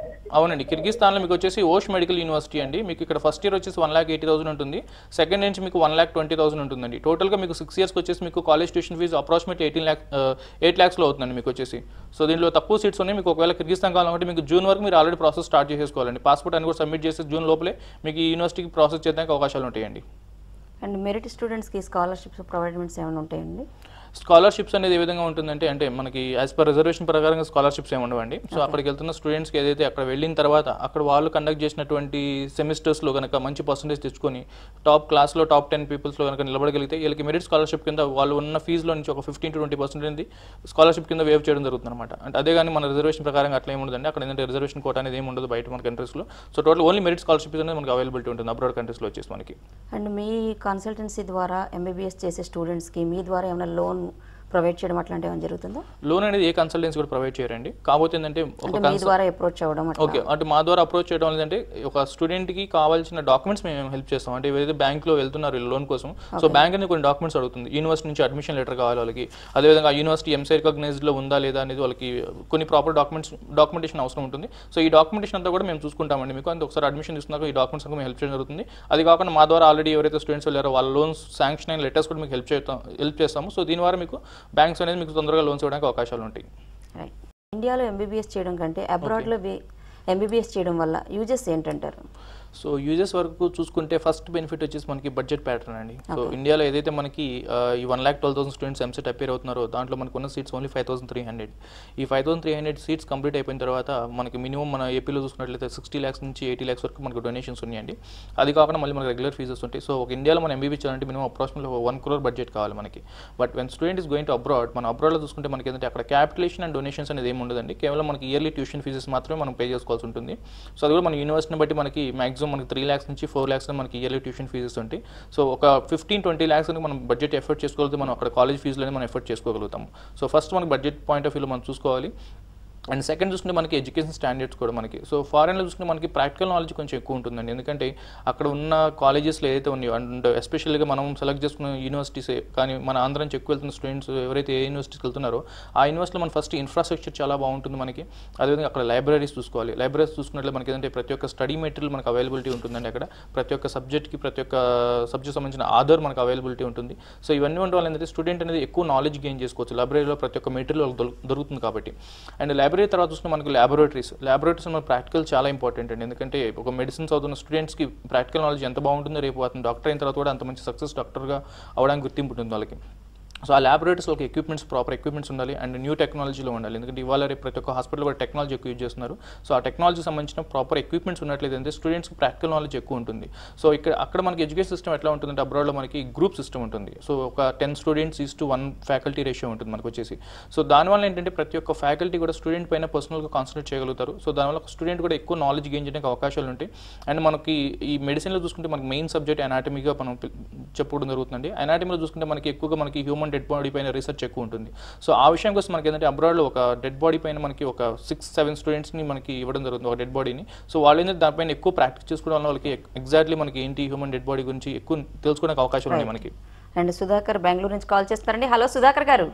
అవునండి, కిర్గిస్తాన్లో మీకు వచ్చేసి ఓష్ మెడికల్ యూనివర్సిటీ అండి. మీకు ఇక్కడ ఫస్ట్ ఇయర్ వచ్చేసి వన్ ల్యాక్ ఎయిటీ థౌసండ్ ఉంటుంది, సెకండ్ నుంచి మీకు వన్ ల్యాక్ ట్వంటీ థౌసండ్ ఉంటుందండి. టోటల్గా మీకు సిక్స్ ఇయర్స్కి వచ్చేసి మీకు college tuition fee approximate eighteen lakh eight ల్యాక్స్లో అవుతుందండి మీకు వచ్చేసి. సో దీనిలో తక్కువ సీట్స్ ఉన్నాయి. మీకు ఒకవేళ కిర్గిస్తాన్ కావాలంటే మీకు జూన్ వరకు మీరు ఆల్రెడీ ప్రాసెస్ స్టార్ట్ చేసేసుకోవాలండి. పాస్పోర్ట్ అని కూడా సబ్మిట్ చేసి జూన్ లోపలే మీకు ఈ యూనివర్సిటీకి ప్రాసెస్ చేయడానికి అవకాశాలు ఉంటాయండి. అండ్ మెరిట్ స్టూడెంట్స్కి స్కాలర్షిప్స్ ప్రొవైడ్మెంట్స్ ఏమైనా ఉంటాయండి? స్కాలర్షిప్స్ అనేది ఏ విధంగా ఉంటుందంటే, అంటే మనకి యాజ్ పర్ రిజర్వేషన్ ప్రకారంగా స్కాలర్షిప్స్ ఏమి ఉండవండి. సో అక్కడికి వెళ్తున్న స్టూడెంట్స్కి ఏదైతే అక్కడ వెళ్ళిన తర్వాత అక్కడ వాళ్ళు కండక్ట్ చేసినటువంటి సెమిస్టర్స్లో కనుక మంచి పర్సంటేజ్ తెచ్చుకొని టాప్ క్లాస్లో టాప్ టెన్ పీపుల్స్లో కనుక నిలబడగలిగితే వీళ్ళకి మెరిట్ స్కాలర్షిప్ కింద వాళ్ళు ఉన్న ఫీజులో నుంచి ఒక ఫిఫ్టీన్ టు ట్వంటీ పర్సెంట్ అనేది స్కాలర్షిప్ కింద వేవ్ చేయడం జరుగుతుంది అనమాట. అంటే అదే కానీ మన రిజర్వేషన్ ప్రకారంగా అట్లా ఏమి ఉండదండి. అక్కడ ఏంటంటే రిజర్వేషన్ కోట అనేది ఏమి ఉండదు బయట మన కంట్రీస్లో. So total only merit scholarship అనేది మనకి అవైలబిలిటీ ఉంటుంది అబ్రాడ్ కంట్రీస్లో వచ్చేసి మనకి. అండ్ మీ కన్సల్టెన్సీ ద్వారా ఎంబీబీఎస్ చేసే స్టూడెంట్స్కి మీ ద్వారా ఏమైనా లోన్ ప్రొవైడ్ చేయడం అట్లాంటివి ఏమైనా జరుగుతుందా? లోన్ అనేది ఏ కన్సల్టెన్సీ కూడా ప్రొవైడ్ చేయరండి. కాకపోతే ఏంటంటే ఒక మీ ద్వారా అప్రోచ్ అవ్వడం. ఓకే, అంటే మా ద్వారా అప్రోచ్ చేయడం ఏంటంటే ఒక స్టూడెంట్కి కావాల్సిన డాక్యుమెంట్స్ మేము హెల్ప్ చేస్తాం. అంటే ఏదైతే బ్యాంక్లో వెళ్తున్నారు లోన్ కోసం, సో బ్యాంక్ అనేది కొన్ని డాక్యుమెంట్స్ అడుగుతుంది. యూనివర్సిటీ నుంచి అడ్మిషన్ లెటర్ కావాలి వాళ్ళకి, అదేవిధంగా ఆ యూనివర్సిటీ ఎంసీ రికగ్నైజ్డ్లో ఉందా లేదా అనేది వాళ్ళకి కొన్ని ప్రాపర్ డాక్యుమెంట్స్ డాక్యుమెంటేషన్ అవసరం ఉంటుంది. సో ఈ డాక్యుమెంటేషన్ అంతా కూడా మేము చూసుకుంటామండి. మీకు అంటే ఒకసారి అడ్మిషన్ తీసుకున్నాక ఈ డాక్యుమెంట్స్ మేము హెల్ప్ చేయడం జరుగుతుంది. అది కాకుండా మా ద్వారా ఆల్రెడీ ఎవరైతే స్టూడెంట్స్ వెళ్ళారో వాళ్ళ లోన్స్ శాంక్షన్ అయిన లెటర్స్ కూడా మీకు హెల్ప్ చేస్తాం హెల్ప్ చేస్తాము. సో దీని ద్వారా మీకు బ్యాంక్స్ అనేది మీకు తొందరగా లోన్స్ ఇవ్వడానికి అవకాశాలు ఉంటాయి. ఇండియాలో ఎంబీబీఎస్ చేయడం కంటే అబ్రాడ్లో ఎంబీబీఎస్ చేయడం వల్ల యూజెస్ ఏంటంటారు? సో యూజెస్ వరకు చూసుకుంటే ఫస్ట్ బెనిఫిట్ వచ్చేసి మనకి బడ్జెట్ ప్యాటర్న్ అండి. సో ఇండియాలో ఏదైతే మనకి ఈ one lakh twelve thousand students EAMCET appear అవుతున్నారో దాంట్లో మనకు ఉన్న seats only five thousand three hundred ఈ five thousand three hundred seats complete అయిపోయిన తర్వాత మనకి మినిమం మన ఏపీలో చూసుకున్నట్లయితే సిక్స్టీ ల్యాక్స్ నుంచి ఎయిటీ ల్యాక్స్ వరకు మనకు డొనేషన్స్ ఉన్నాయండి. అది కాకుండా మళ్ళీ మనకి రెగ్యులర్ ఫీజెస్ ఉంటాయి. సో ఒక ఇండియాలో మనం ఎంబీబీ చేయాలంటే minimum approximately one crore budget కావాలి మనకి. But when student is going to abroad, మన అబ్రాడ్లో చూసుకుంటే మనకి ఏంటంటే అక్కడ క్యాపిటలేషన్ అండ్ డొనేషన్స్ అనేది ఏమి ఉండదండి. కేవలం మనకి ఇయర్లీ ట్యూషన్ ఫీజెస్ మాత్రమే మనం పే చేసుకోవాల్సి ఉంటుంది. సో అది కూడా మన యూనివర్సిటీని బట్టి మనకి మాక్సిమం మనకి త్రీ ల్యాక్స్ నుంచి ఫోర్ ల్యాక్స్ మనకి ఇయర్లీ ట్యూషన్ ఫీజెస్ ఉంటాయి. సో ఒక ఫిఫ్టీన్ ట్వంటీ ల్యాక్స్ అని మనం బడ్జెట్ ఎఫర్ట్ చేసుకోగలిగితే మనం అక్కడ కాలేజ్ ఫీజులని మనం ఎఫర్ట్ చేసుకోగలుగుతాము. సో ఫస్ట్ మనకి బడ్జెట్ పాయింట్ ఆఫ్ వ్యూలో మనం చూసుకోవాలి. అండ్ సెకండ్ చూసుకుంటే మనకి ఎడ్యుకేషన్ స్టాండర్డ్స్ కూడా మనకి సో ఫారెన్లో చూసుకుంటే మనకి ప్రాక్టికల్ నాలెడ్జ్ కొంచెం ఎక్కువ ఉంటుందండి. ఎందుకంటే అక్కడ ఉన్న కాలేజెస్లో ఏదైతే ఉన్నాయో అండ్ ఎస్పెషల్గా మనం సెలెక్ట్ చేసుకున్న యూనివర్సిటీస్ కానీ మన ఆంధ్ర నుంచి ఎక్కువ వెళ్తున్న స్టూడెంట్స్ ఎవరైతే ఏ యూనివర్సిటీస్కి వెళ్తున్నారో ఆ యూనివర్సిటీలో మన ఫస్ట్ ఇన్ఫ్రాస్ట్రక్చర్ చాలా బాగుంటుంది మనకి. అదేవిధంగా అక్కడ లైబ్రరీస్ చూసుకోవాలి. లైబ్రరీస్ చూసుకున్నట్లయితే మనకి ఏంటంటే ప్రతి ఒక్క స్టడీ మెటీరియల్ మనకు అవైలబిలిటీ ఉంటుందండి. అక్కడ ప్రతి ఒక్క సబ్జెక్ట్కి ప్రతి ఒక్క సబ్జెక్ట్ సంబంధించిన ఆధార్ మనకు అవైలబిలిటీ ఉంటుంది. సో ఇవన్నీ ఉండడం వల్ల ఏంటంటే స్టూడెంట్ అనేది ఎక్కువ నాలెడ్జ్ గెయిన్ చేసుకోవచ్చు. లైబ్రరీలో ప్రతి ఒక్క మెటీరియల్ దొరుకుతుంది కాబట్టి. అండ్ లైబ్రరీ తర్వాత చూసుకుంటే మనకి ల్యాబొరేటరీస్ ల్యాబొరేటరీస్ మన ప్రాక్టికల్ చాలా ఇంపార్టెంట్ అండి. ఎందుకంటే ఒక మెడిసిన్స్ అవుతున్న స్టూడెంట్స్కి ప్రాక్టికల్ నాలెడ్జ్ ఎంత బాగుంటుందో రేపు అతను డాక్టర్ అయిన తర్వాత కూడా అంత మంచి సక్సెస్ డాక్టర్గా అవడానికి గుర్తింపు ఉంటుంది వాళ్ళకి. సో ఆ ల్యాబొరేటరీస్లో ఒక ఎక్విప్మెంట్స్ ప్రాపర్ ఎక్విప్మెంట్స్ ఉండాలి అండ్ న్యూ టెక్నాలజీలో ఉండాలి. ఎందుకంటే ఇవాళ రేపు ప్రతి ఒక్క హాస్పిటల్ కూడా టెక్నాలజీ ఎక్కువ యూజ్ చేస్తున్నారు. సో ఆ టెక్నాలజీకి సంబంధించిన ప్రాపర్ ఎక్విప్మెంట్స్ ఉన్నట్లయితే అంటే స్టూడెంట్స్కి ప్రాక్టికల్ నాలెడ్జ్ ఎక్కువ ఉంటుంది. సో ఇక్కడ అక్కడ మనకి ఎడ్యుకేషన్ సిస్టమ్ ఎట్లా ఉంటుందంటే అబ్రాడ్లో మనకి గ్రూప్ సిస్టమ్ ఉంటుంది. సో ఒక ten students is to one faculty ratio ఉంటుంది మనకు వచ్చేసి. సో దానివల్ల ఏంటంటే ప్రతి ఒక్క ఫ్యాకల్టీ కూడా స్టూడెంట్ పైన పర్సనల్గా కాన్సన్ట్రేట్ చేయగలుగుతారు. సో దానివల్ల స్టూడెంట్ కూడా ఎక్కువ నాలెడ్జ్ గెయిన్ చేయడానికి అవకాశాలు ఉంటాయి. అండ్ మనకి ఈ మెడిసిన్లో చూసుకుంటే మనకి మెయిన్ సబ్జెక్ట్ అనాటమీగా మనం చెప్పుకోవడం జరుగుతుందండి. అనాటమీలో చూసుకుంటే మనకి ఎక్కువగా మనకి హ్యూమన్ డెడ్ బాడీ పైన రీసెర్చ్ ఎక్కువ ఉంటుంది. సో ఆ విషయం కోసం మనకి ఏంటంటే అబ్రాడ్లో ఒక డెడ్ బాడీ పైన మనకి ఒక సిక్స్ సెవెన్ స్టూడెంట్స్ని మనకి ఇవ్వడం జరుగుతుంది ఒక డెడ్ బాడీని. సో వాళ్ళు ఏంటంటే దానిపైన ఎక్కువ ప్రాక్టీస్ చేసుకోవడం వల్ల వాళ్ళకి ఎగ్జాక్ట్లీ మనకి ఏంటి హ్యూమన్ డెడ్ బాడీ గురించి ఎక్కువ తెలుసుకోవడానికి అవకాశాలు ఉన్నాయి మనకి. అండ్ సుధాకర్ బెంగళూరు నుంచి కాల్ చేస్తారండి. హలో సుధాకర్ గారు.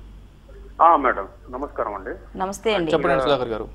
మేడం నమస్కారం అండి. నమస్తే అండి. చెప్పండి సుధాకర్ గారు.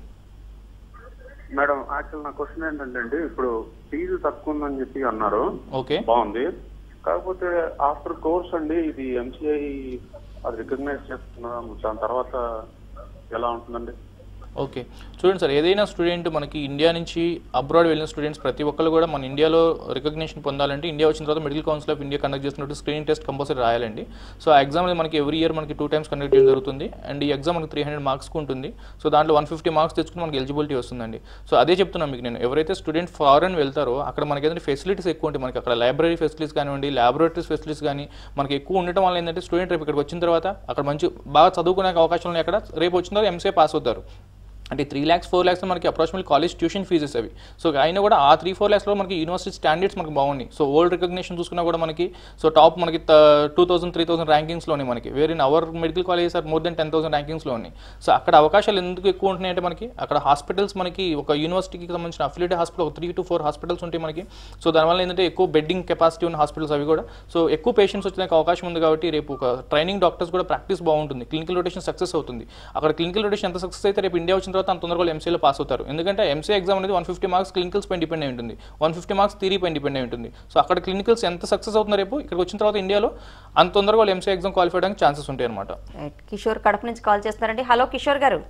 మేడం యాక్చువల్ నా క్వశ్చన్ ఏంటంటే అండి ఇప్పుడు ఫీజు తక్కువ ఉందని చెప్పి అన్నారు. ఓకే, బాగుంది. కాకపోతే ఆఫ్టర్ కోర్స్ అండి ఇది ఎంసీఐ అది రికగ్నైజ్ చేస్తున్నాం, దాని తర్వాత ఎలా ఉంటుందండి? ఓకే చూడండి సార్, ఏదైనా స్టూడెంట్ మనకి ఇండియా నుంచి అబ్రాడ్ వెళ్ళిన స్టూడెంట్స్ ప్రతి ఒక్కరు కూడా మన ఇండియాలో రికగ్నిషన్ పొందాలంటే ఇండియా వచ్చిన తర్వాత medical council of India conduct చేస్తున్నట్టు స్క్రీనింగ్ టెస్ట్ కంపల్సరీ రాయాలండి. సో ఆ ఎగ్జామ్ మనకి ఎవ్రీ ఇయర్ మనకి టూ టైమ్స్ కండక్ట్ చేయడం జరుగుతుంది. అండ్ ఈ ఎగ్జామ్ మనకి త్రీ హండ్రెడ్ మార్క్స్కి ఉంటుంది. సో దాంట్లో వన్ ఫిఫ్టీ మార్క్స్ తెచ్చుకుని మనకి ఎలిజిబిలిటీ వస్తుందండి. సో అదే చెప్తున్నాను మీకు నేను, ఎవరైతే స్టూడెంట్ ఫారెన్ వెళ్తారో అక్కడ మనకి ఏంటంటే ఫెసిలిటీస్ ఎక్కువ ఉంటాయి. మనకి అక్కడ లైబ్రరీ ఫెసిలిటీస్ కానివ్వండి, ల్యాబొరేటరీస్ ఫెసిలిటీస్ కానీ మనకి ఎక్కువ ఉండటం వల్ల ఏంటంటే స్టూడెంట్ రేపు ఇక్కడికి వచ్చిన తర్వాత అక్కడ మంచి బాగా చదువుకునే అవకాశం ఉన్నాయి. అక్కడ రేపు వచ్చిన తర్వాత ఎంసీఏ పాస్ అవుతారు. అంటే త్రీ ల్యాక్స్ ఫోర్ ల్యాక్స్ మనకి అప్రాక్సిమేట్లీ కాలేజ్ ట్యూషన్ ఫీజెస్ అవి. సో అయినా కూడా ఆ త్రీ ఫోర్ ల్యాక్స్లో మనకి యూనివర్సిటీ స్టాండర్డ్స్ మనకి బాగున్నాయి. సో ఓల్డ్ రికగ్నిషన్ చూసుకున్నా కూడా మనకి సో టాప్ మనకి టూ థౌసండ్ త్రీ థౌసండ్ ర్యాంకింగ్స్లోనే మనకి వేరే in our medical colleges are more than ten thousand ర్యాంకింగ్స్లో ఉన్నాయి. సో అక్కడ అవకాశాలు ఎందుకు ఎక్కువ ఉంటున్నాయంటే మనకి అక్కడ హాస్పిటల్స్ మనకి ఒక యూనివర్సిటీకి సంబంధించిన అఫిలియేటెడ్ హాస్పిటల్ ఒక త్రీ టు ఫోర్ హాస్పిటల్స్ ఉంటాయి మనకి. సో దానివల్ల ఏంటంటే ఎక్కువ బెడ్డింగ్ కెపాసిటీ ఉన్న హాస్పిటల్స్ అవి కూడా. సో ఎక్కువ పేషెంట్స్ వచ్చేందుకు అవకాశం ఉంది కాబట్టి రేపు ఒక ట్రైనింగ్ డాక్టర్స్ కూడా ప్రాక్టీస్ బాగుంటుంది. క్లినికల్ రొటేషన్ సక్సెస్ అవుతుంది. అక్కడ క్లినికల్ రొటేషన్ ఎంత సక్సెస్ అయితే రేపు ఇండియా వచ్చిన తర్వాత అంత తొందరగా వాళ్ళు ఎంసీఏలో పాస్ అవుతారు. ఎందుకంటే ఎంసీఏ ఎగ్జామ్ అనేది వన్ ఫిఫ్టీ మార్క్స్ క్లినికల్స్ పైన డిపెండ్ అయి ఉంటుంది, వన్ ఫిఫ్టీ మార్క్స్ థియరీ పైన డిపెండ్ అయి ఉంటుంది. సో అక్కడ క్లినికల్స్ ఎంత సక్సెస్ అవుతున్నారు రేపు ఇక్కడికి వచ్చిన తర్వాత ఇండియాలో అంత తొందరగా వాళ్ళు ఎంసీఏ ఎగ్జామ్ క్వాలిఫై అవడానికి ఛాన్సెస్ ఉంటాయి అనమాట. కిషోర్ కడప నుంచి కాల్ చేస్తున్నారండి. హలో కిషోర్ గారు.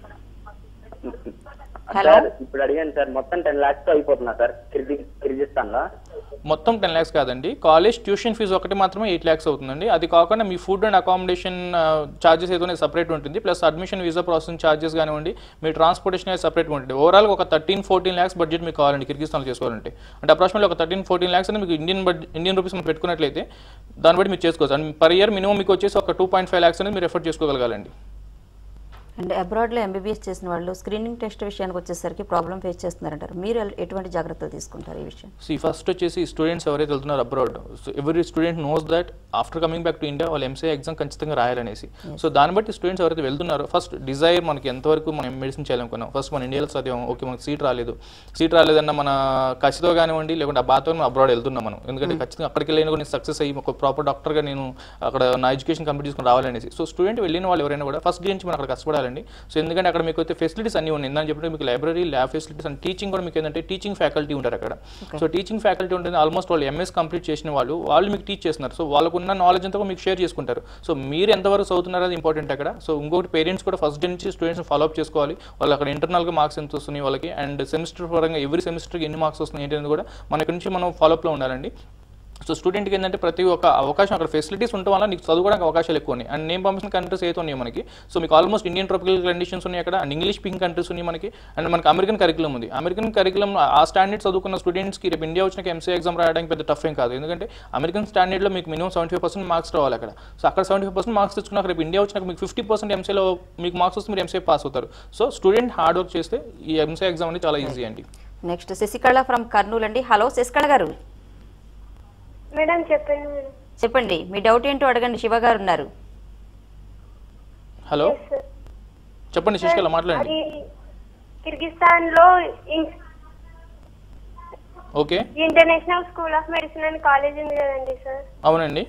హలో, ఇప్పుడు అడిగాను సార్, మొత్తం టెన్ లాక్స్ అయిపోతున్నా సార్ కిర్గిస్తాన్ లో. మొత్తం టెన్ ల్యాక్స్ కాదండి, కాలేజ్ ట్యూషన్ ఫీజు ఒకటి మాత్రమే ఎయిట్ ల్యాక్స్ అవుతుందండి. అది కాకుండా మీ ఫుడ్ అండ్ అకామిడేషన్ ఛార్జెస్ ఏదో సపరేట్ ఉంటుంది, plus admission visa processing charges కానివ్వండి, మీ ట్రాన్స్పోర్టేషన్ అనేది సపరేట్గా ఉంటుంది. ఓవరాల్ ఒక థర్టీన్ ఫోర్టీన్ ల్యాక్స్ బడ్జెట్ మీకు కావాలండి కిర్గిస్తాన్లో చేసుకోవాలంటే. అంటే అప్రాక్సిమేట్లీ ఒక థర్టీన్ ఫోర్టీన్ ల్యాక్స్ అని మీకు ఇండియన్ బడ్జెట్ ఇండియన్ రూపీస్ మనం పెట్టుకున్నట్లయితే దాన్ని బట్టి మీరు చేసుకోవచ్చు. అండ్ పర్ ఇయర్ మినిమం మీకు వచ్చేసి ఒక టూ పాయింట్ ఫైవ్ ల్యాక్స్ అనేది మీరు ఎఫర్ట్ చేసుకోగలగాలండి. అండ్ అబ్రాడ్లో ఎంబీబీఎస్ చేసిన వాళ్ళు స్క్రీనింగ్ టెస్ట్ విషయానికి వచ్చేసరికి ప్రాబ్లం ఫేస్ చేస్తున్నారంటారు. మీరు ఎటువంటి జాగ్రత్తలు తీసుకుంటారు ఈ విషయం? సి ఫస్ట్ వచ్చేసి స్టూడెంట్స్ ఎవరైతే వెళ్తున్నారు abroad, so every student knows that after coming back to India వాళ్ళు ఎంసీఏ ఎగ్జామ్ ఖచ్చితంగా రాయాలనేసి. సో దాన్ని బట్టి స్టూడెంట్స్ ఎవరైతే వెళ్తున్నారో ఫస్ట్ డిజైర్ మనకి ఎంతవరకు మనం మెడిసిన్ చేయాలనుకున్నాం. ఫస్ట్ మన ఇండియాలో చదివాం, ఓకే మనకి సీట్ రాలేదు, సీట్ రాలేదన్న మన కసితో కానివ్వండి లేకుంటే ఆ బాధతో మనం అబ్రాడ్ వెళ్తున్నాం మనం, ఎందుకంటే ఖచ్చితంగా అక్కడికి వెళ్ళిన కూడా సక్సెస్ అయ్యి ఒక ప్రాపర్ డాక్టర్గా నేను అక్కడ నా ఎడ్యుకేషన్ కంప్లీట్ చేసుకుని రావాలనేసి. సో స్టూడెంట్ వెళ్ళిన వాళ్ళు ఎవరైనా కూడా ఫస్ట్ గురించి మనం అక్కడ కష్టపడాలండి. సో ఎందుకంటే అక్కడ మీకు అయితే ఫెసిలిటీస్ అన్ని ఉన్నాయి, ఎందుకంటే చెప్పినట్టు మీకు library, lab facilities and teaching కూడా మీకు ఏంటంటే టీచింగ్ ఫ్యాకల్టీ ఉంటారు అక్కడ. సో టీచింగ్ ఫ్యాకల్టీ ఉంటుంది, ఆల్మోస్ట్ వాళ్ళు ఎంఎస్ కంప్లీట్ చేసిన వాళ్ళు వాళ్ళు మీకు టీచ్ చేస్తున్నారు. సో వాళ్ళకున్న నాలెడ్జ్ అంతా మీకు షేర్ చేసుకుంటారు. సో మీరు ఎంతవరకు చదువుతున్నారో అది ఇంపార్టెంట్ అక్కడ. సో ఇంకొకటి పేరెంట్స్ కూడా ఫస్ట్ డే నుంచి స్టూడెంట్స్ ఫాలో అప్ చేసుకోవాలి. వాళ్ళు అక్కడ ఇంటర్నల్గా మార్క్స్ ఎంత వస్తున్నాయి వాళ్ళకి, అండ్ సెమిస్టర్ పరంగా ఎవ్రీ సెమిస్టర్కి ఎన్ని మార్క్స్ వస్తున్నాయి ఏంటి అనేది కూడా మన ఇక్కడ నుంచి మనం ఫాలోఅప్లో ఉండాలండి. సో స్టూడెంట్కి ఏంటంటే ప్రతి ఒక్క అవకాశం అక్కడ ఫెసిలిటీస్ ఉండడం వల్ల నీకు చదువుకోవడానికి అవకాశాలు ఎక్కువ ఉన్నాయి. అండ్ నేను పంపించిన కంట్రీస్ అయితే ఉన్నాయి మనకి. సో మీకు ఆల్మోస్ట్ ఇండియన్ ట్రాపికల్ కండిషన్స్ ఉన్నాయి అక్కడ, అండ్ ఇంగ్లీష్ స్పీకింగ్ కంట్రీస్ ఉన్నాయి మనకి, అండ్ మనకి అమెరికన్ కరికులం ఉంది. అమెరికన్ కరికులం ఆ స్టాండర్డ్ చదువుకున్న స్టూడెంట్స్కి రేపు ఇండియా వచ్చిన ఎంసీఏ ఎగ్జామ్ రాయడానికి పెద్ద టఫ్ ఏం కాదు, ఎందుకంటే అమెరికన్ స్టాండర్డ్లో మీకు minimum seventy five percent marks రావాలి అక్కడ. సో అక్కడ సెవెంటీ ఫైవ్ పర్సెంట్ మార్క్స్ తెచ్చుకున్నాక రేపు ఇండియా వచ్చినాక మీకు ఫిఫ్టీ పర్సెంట్ ఎంసీఏలో మీకు మార్క్స్ వస్తే మీరు ఎంసీఏ పాస్ అవుతారు. సో స్టూడెంట్ హార్డ్ వర్క్ చేస్తే ఈ ఎంసీఏ ఎగ్జామ్ అనేది చాలా ఈజీ అండి. నెక్స్ట్ శశికళ ఫ్రమ్ కర్నూలు అండి. హలో శశికళ గారు. మేడం చెప్పండి మేడం. చెప్పండి మీ డౌట్ ఏంటో అడగండి, శివ గారు ఉన్నారు. హలో చెప్పండి శశికళ, మాట్లాడండి. కిర్గిస్తాన్ లో okay international school of medicine అని కాలేజ్ ఉంది కదండి సార్? అవునండి.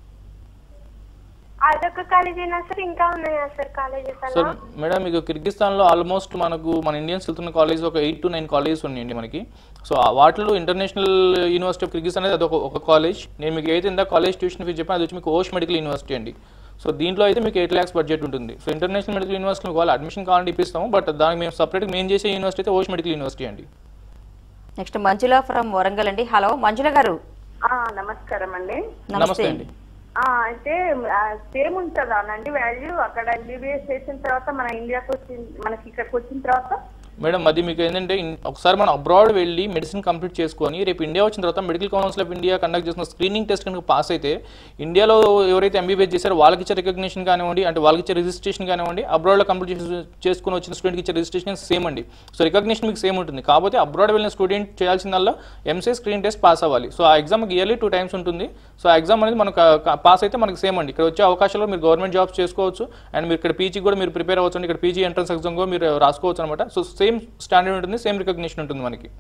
అదొక కాలేజేనా సార్, ఇంకా ఉన్నాయా సార్ కాలేజెస్? సార్ మేడం మీకు కిర్గిస్తాన్లో ఆల్మోస్ట్ మనకు మన ఇండియన్స్ వెళ్తున్న కాలేజ్ ఒక ఎయిట్ టు నైన్ కాలేజెస్ ఉన్నాయండి మనకి. సో వాటిలో ఇంటర్నేషనల్ యూనివర్సిటీ ఆఫ్ కిర్గిస్తాన్ అనేది అదొక ఒక కాలేజ్. నేను మీకు ఏదైతే ఇందా కాలేజ్ ట్యూషన్ ఫీజు చెప్పాను అది వచ్చి మీకు ఓష్ మెడికల్ యూనివర్సిటీ అండి. సో దీంట్లో అయితే మీకు ఎయిట్ ల్యాక్స్ బడ్జెట్ ఉంటుంది. సో ఇంటర్నేషనల్ మెడికల్ యూనివర్సిటీకి వాళ్ళు అడ్మిషన్ కావాలని ఇప్పిస్తాము, బట్ దానికి మేము సపరేట్గా మేము చేసే యూనివర్సిటీ అయితే ఓష్ మెడికల్ యూనివర్సిటీ అండి. నెక్స్ట్ మంజుల ఫ్రమ్ వరంగల్ అండి. హలో మంజుల గారు. నమస్కారం అండి. నమస్తే అండి. అయితే సేమ్ ఉంటుందా అండి వాల్యూ అక్కడ ఎంబీబీఎస్ చేసిన తర్వాత మన ఇండియాకి వచ్చిన మనకి ఇక్కడికి వచ్చిన తర్వాత? మేడం అది మీకు ఏంటంటే ఒకసారి మనం అబ్రాడ్ వెళ్ళి మెడిసిన్ కంప్లీట్ చేసుకొని రేపు ఇండియా వచ్చిన తర్వాత medical council of India conduct చేసిన స్క్రీనింగ్ టెస్ట్ కనుక పాస్ అయితే ఇండియాలో ఎవరైతే ఎంబీబీఎస్ చేశారో వాళ్ళకి ఇచ్చే రికగ్నిషన్ కానివ్వండి, అంటే వాళ్ళకి ఇచ్చే రిజిస్ట్రేషన్ కానివ్వండి, అబ్రాడ్లో కంప్లీట్ చేసుకుని వచ్చిన స్టూడెంట్కి ఇచ్చే రిజిస్ట్రేషన్ సేమ్ అండి. సో రికగ్నిషన్ మీకు సేమ్ ఉంటుంది. కాకపోతే అబ్రాడ్ వెళ్ళిన స్టూడెంట్ చేయాల్సిందల్లా ఎంసీఏ స్క్రీన్ టెస్ట్ పాస్ అవ్వాలి. సో ఆ ఎగ్జామ్కి ఇయర్లీ టూ టైమ్స్ ఉంటుంది. సో ఆ ఎగ్జామ్ అనేది మనకు పాస్ అయితే మనకి సేమ్ అండి. ఇక్కడ వచ్చే అవకాశాలు మీరు గవర్నమెంట్ జాబ్స్ చేసుకోవచ్చు, అండ్ మీరు ఇక్కడ పీజీ కూడా మీరు ప్రిపేర్ అవ్వచ్చు. ఇక్కడ పీజీ ఎంట్రన్స్ ఎగ్జామ్ కూడా మీరు రాసుకోవచ్చు అనమాట. సో సేమ్ స్టాండర్డ్ ఉంటుంది, సేమ్ రికగ్నిషన్ ఉంటుంది మనకి.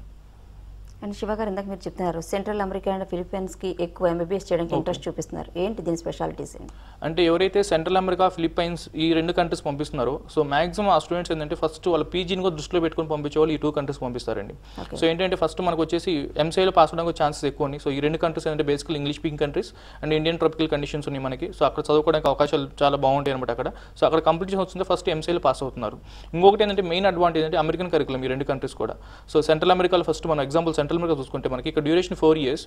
అండ్ శివ గారు ఇందాక మీరు చెప్తున్నారు సెంట్రల్ అమెరికా అండ్ ఫిలిప్పైన్స్కి ఎక్కువ ఎంబీబీఎస్ చేయడానికి ఇంట్రెస్ట్ చూపిస్తున్నారు. ఏంటి దీని స్పెషాలిటీస్ ఏంటి? అంటే ఎవరైతే సెంట్రల్ అమెరికా, ఫిలిప్పైన్స్ ఈ రెండు కంట్రీస్ పంపిస్తున్నారో సో మాక్సిమం ఆ స్టూడెంట్స్ ఏంటంటే ఫస్ట్ వాళ్ళ పీజీని కూడా దృష్టిలో పెట్టుకుని పంపించే వాళ్ళు ఈ టూ కంట్రీస్ పంపిస్తారండి. సో ఏంటంటే ఫస్ట్ మనకు వచ్చేసి ఎంసీఏలో పాస్ అవడానికి ఛాన్సెస్ ఎక్కువ ఉన్నాయి. సో ఈ రెండు కంట్రీస్ ఏంటంటే basical English speaking countries and Indian tropical conditions ఉన్నాయి మనకి. సో అక్కడ చదువుకోవడానికి అవకాశాలు చాలా బాగుంటాయి అనమాట అక్కడ. సో అక్కడ కంప్లీట్ చేసి వస్తుంటే ఫస్ట్ ఎంసీఏలో పాస్ అవుతున్నారు. ఇంకొకటి ఏంటంటే మెయిన్ అడ్వాంటేజ్ అంటే అమెరికన్ కరికులం ఈ రెండు కంట్రీస్ కూడా. సో సెంట్రల్ అమెరికాలో ఫస్ట్ మనం ఎగ్జాంపుల్ సెంట్రల్ అమెరికా చూసుకుంటే మనకి ఇక్కడ డ్యూరేషన్ ఫోర్ ఇయర్స్.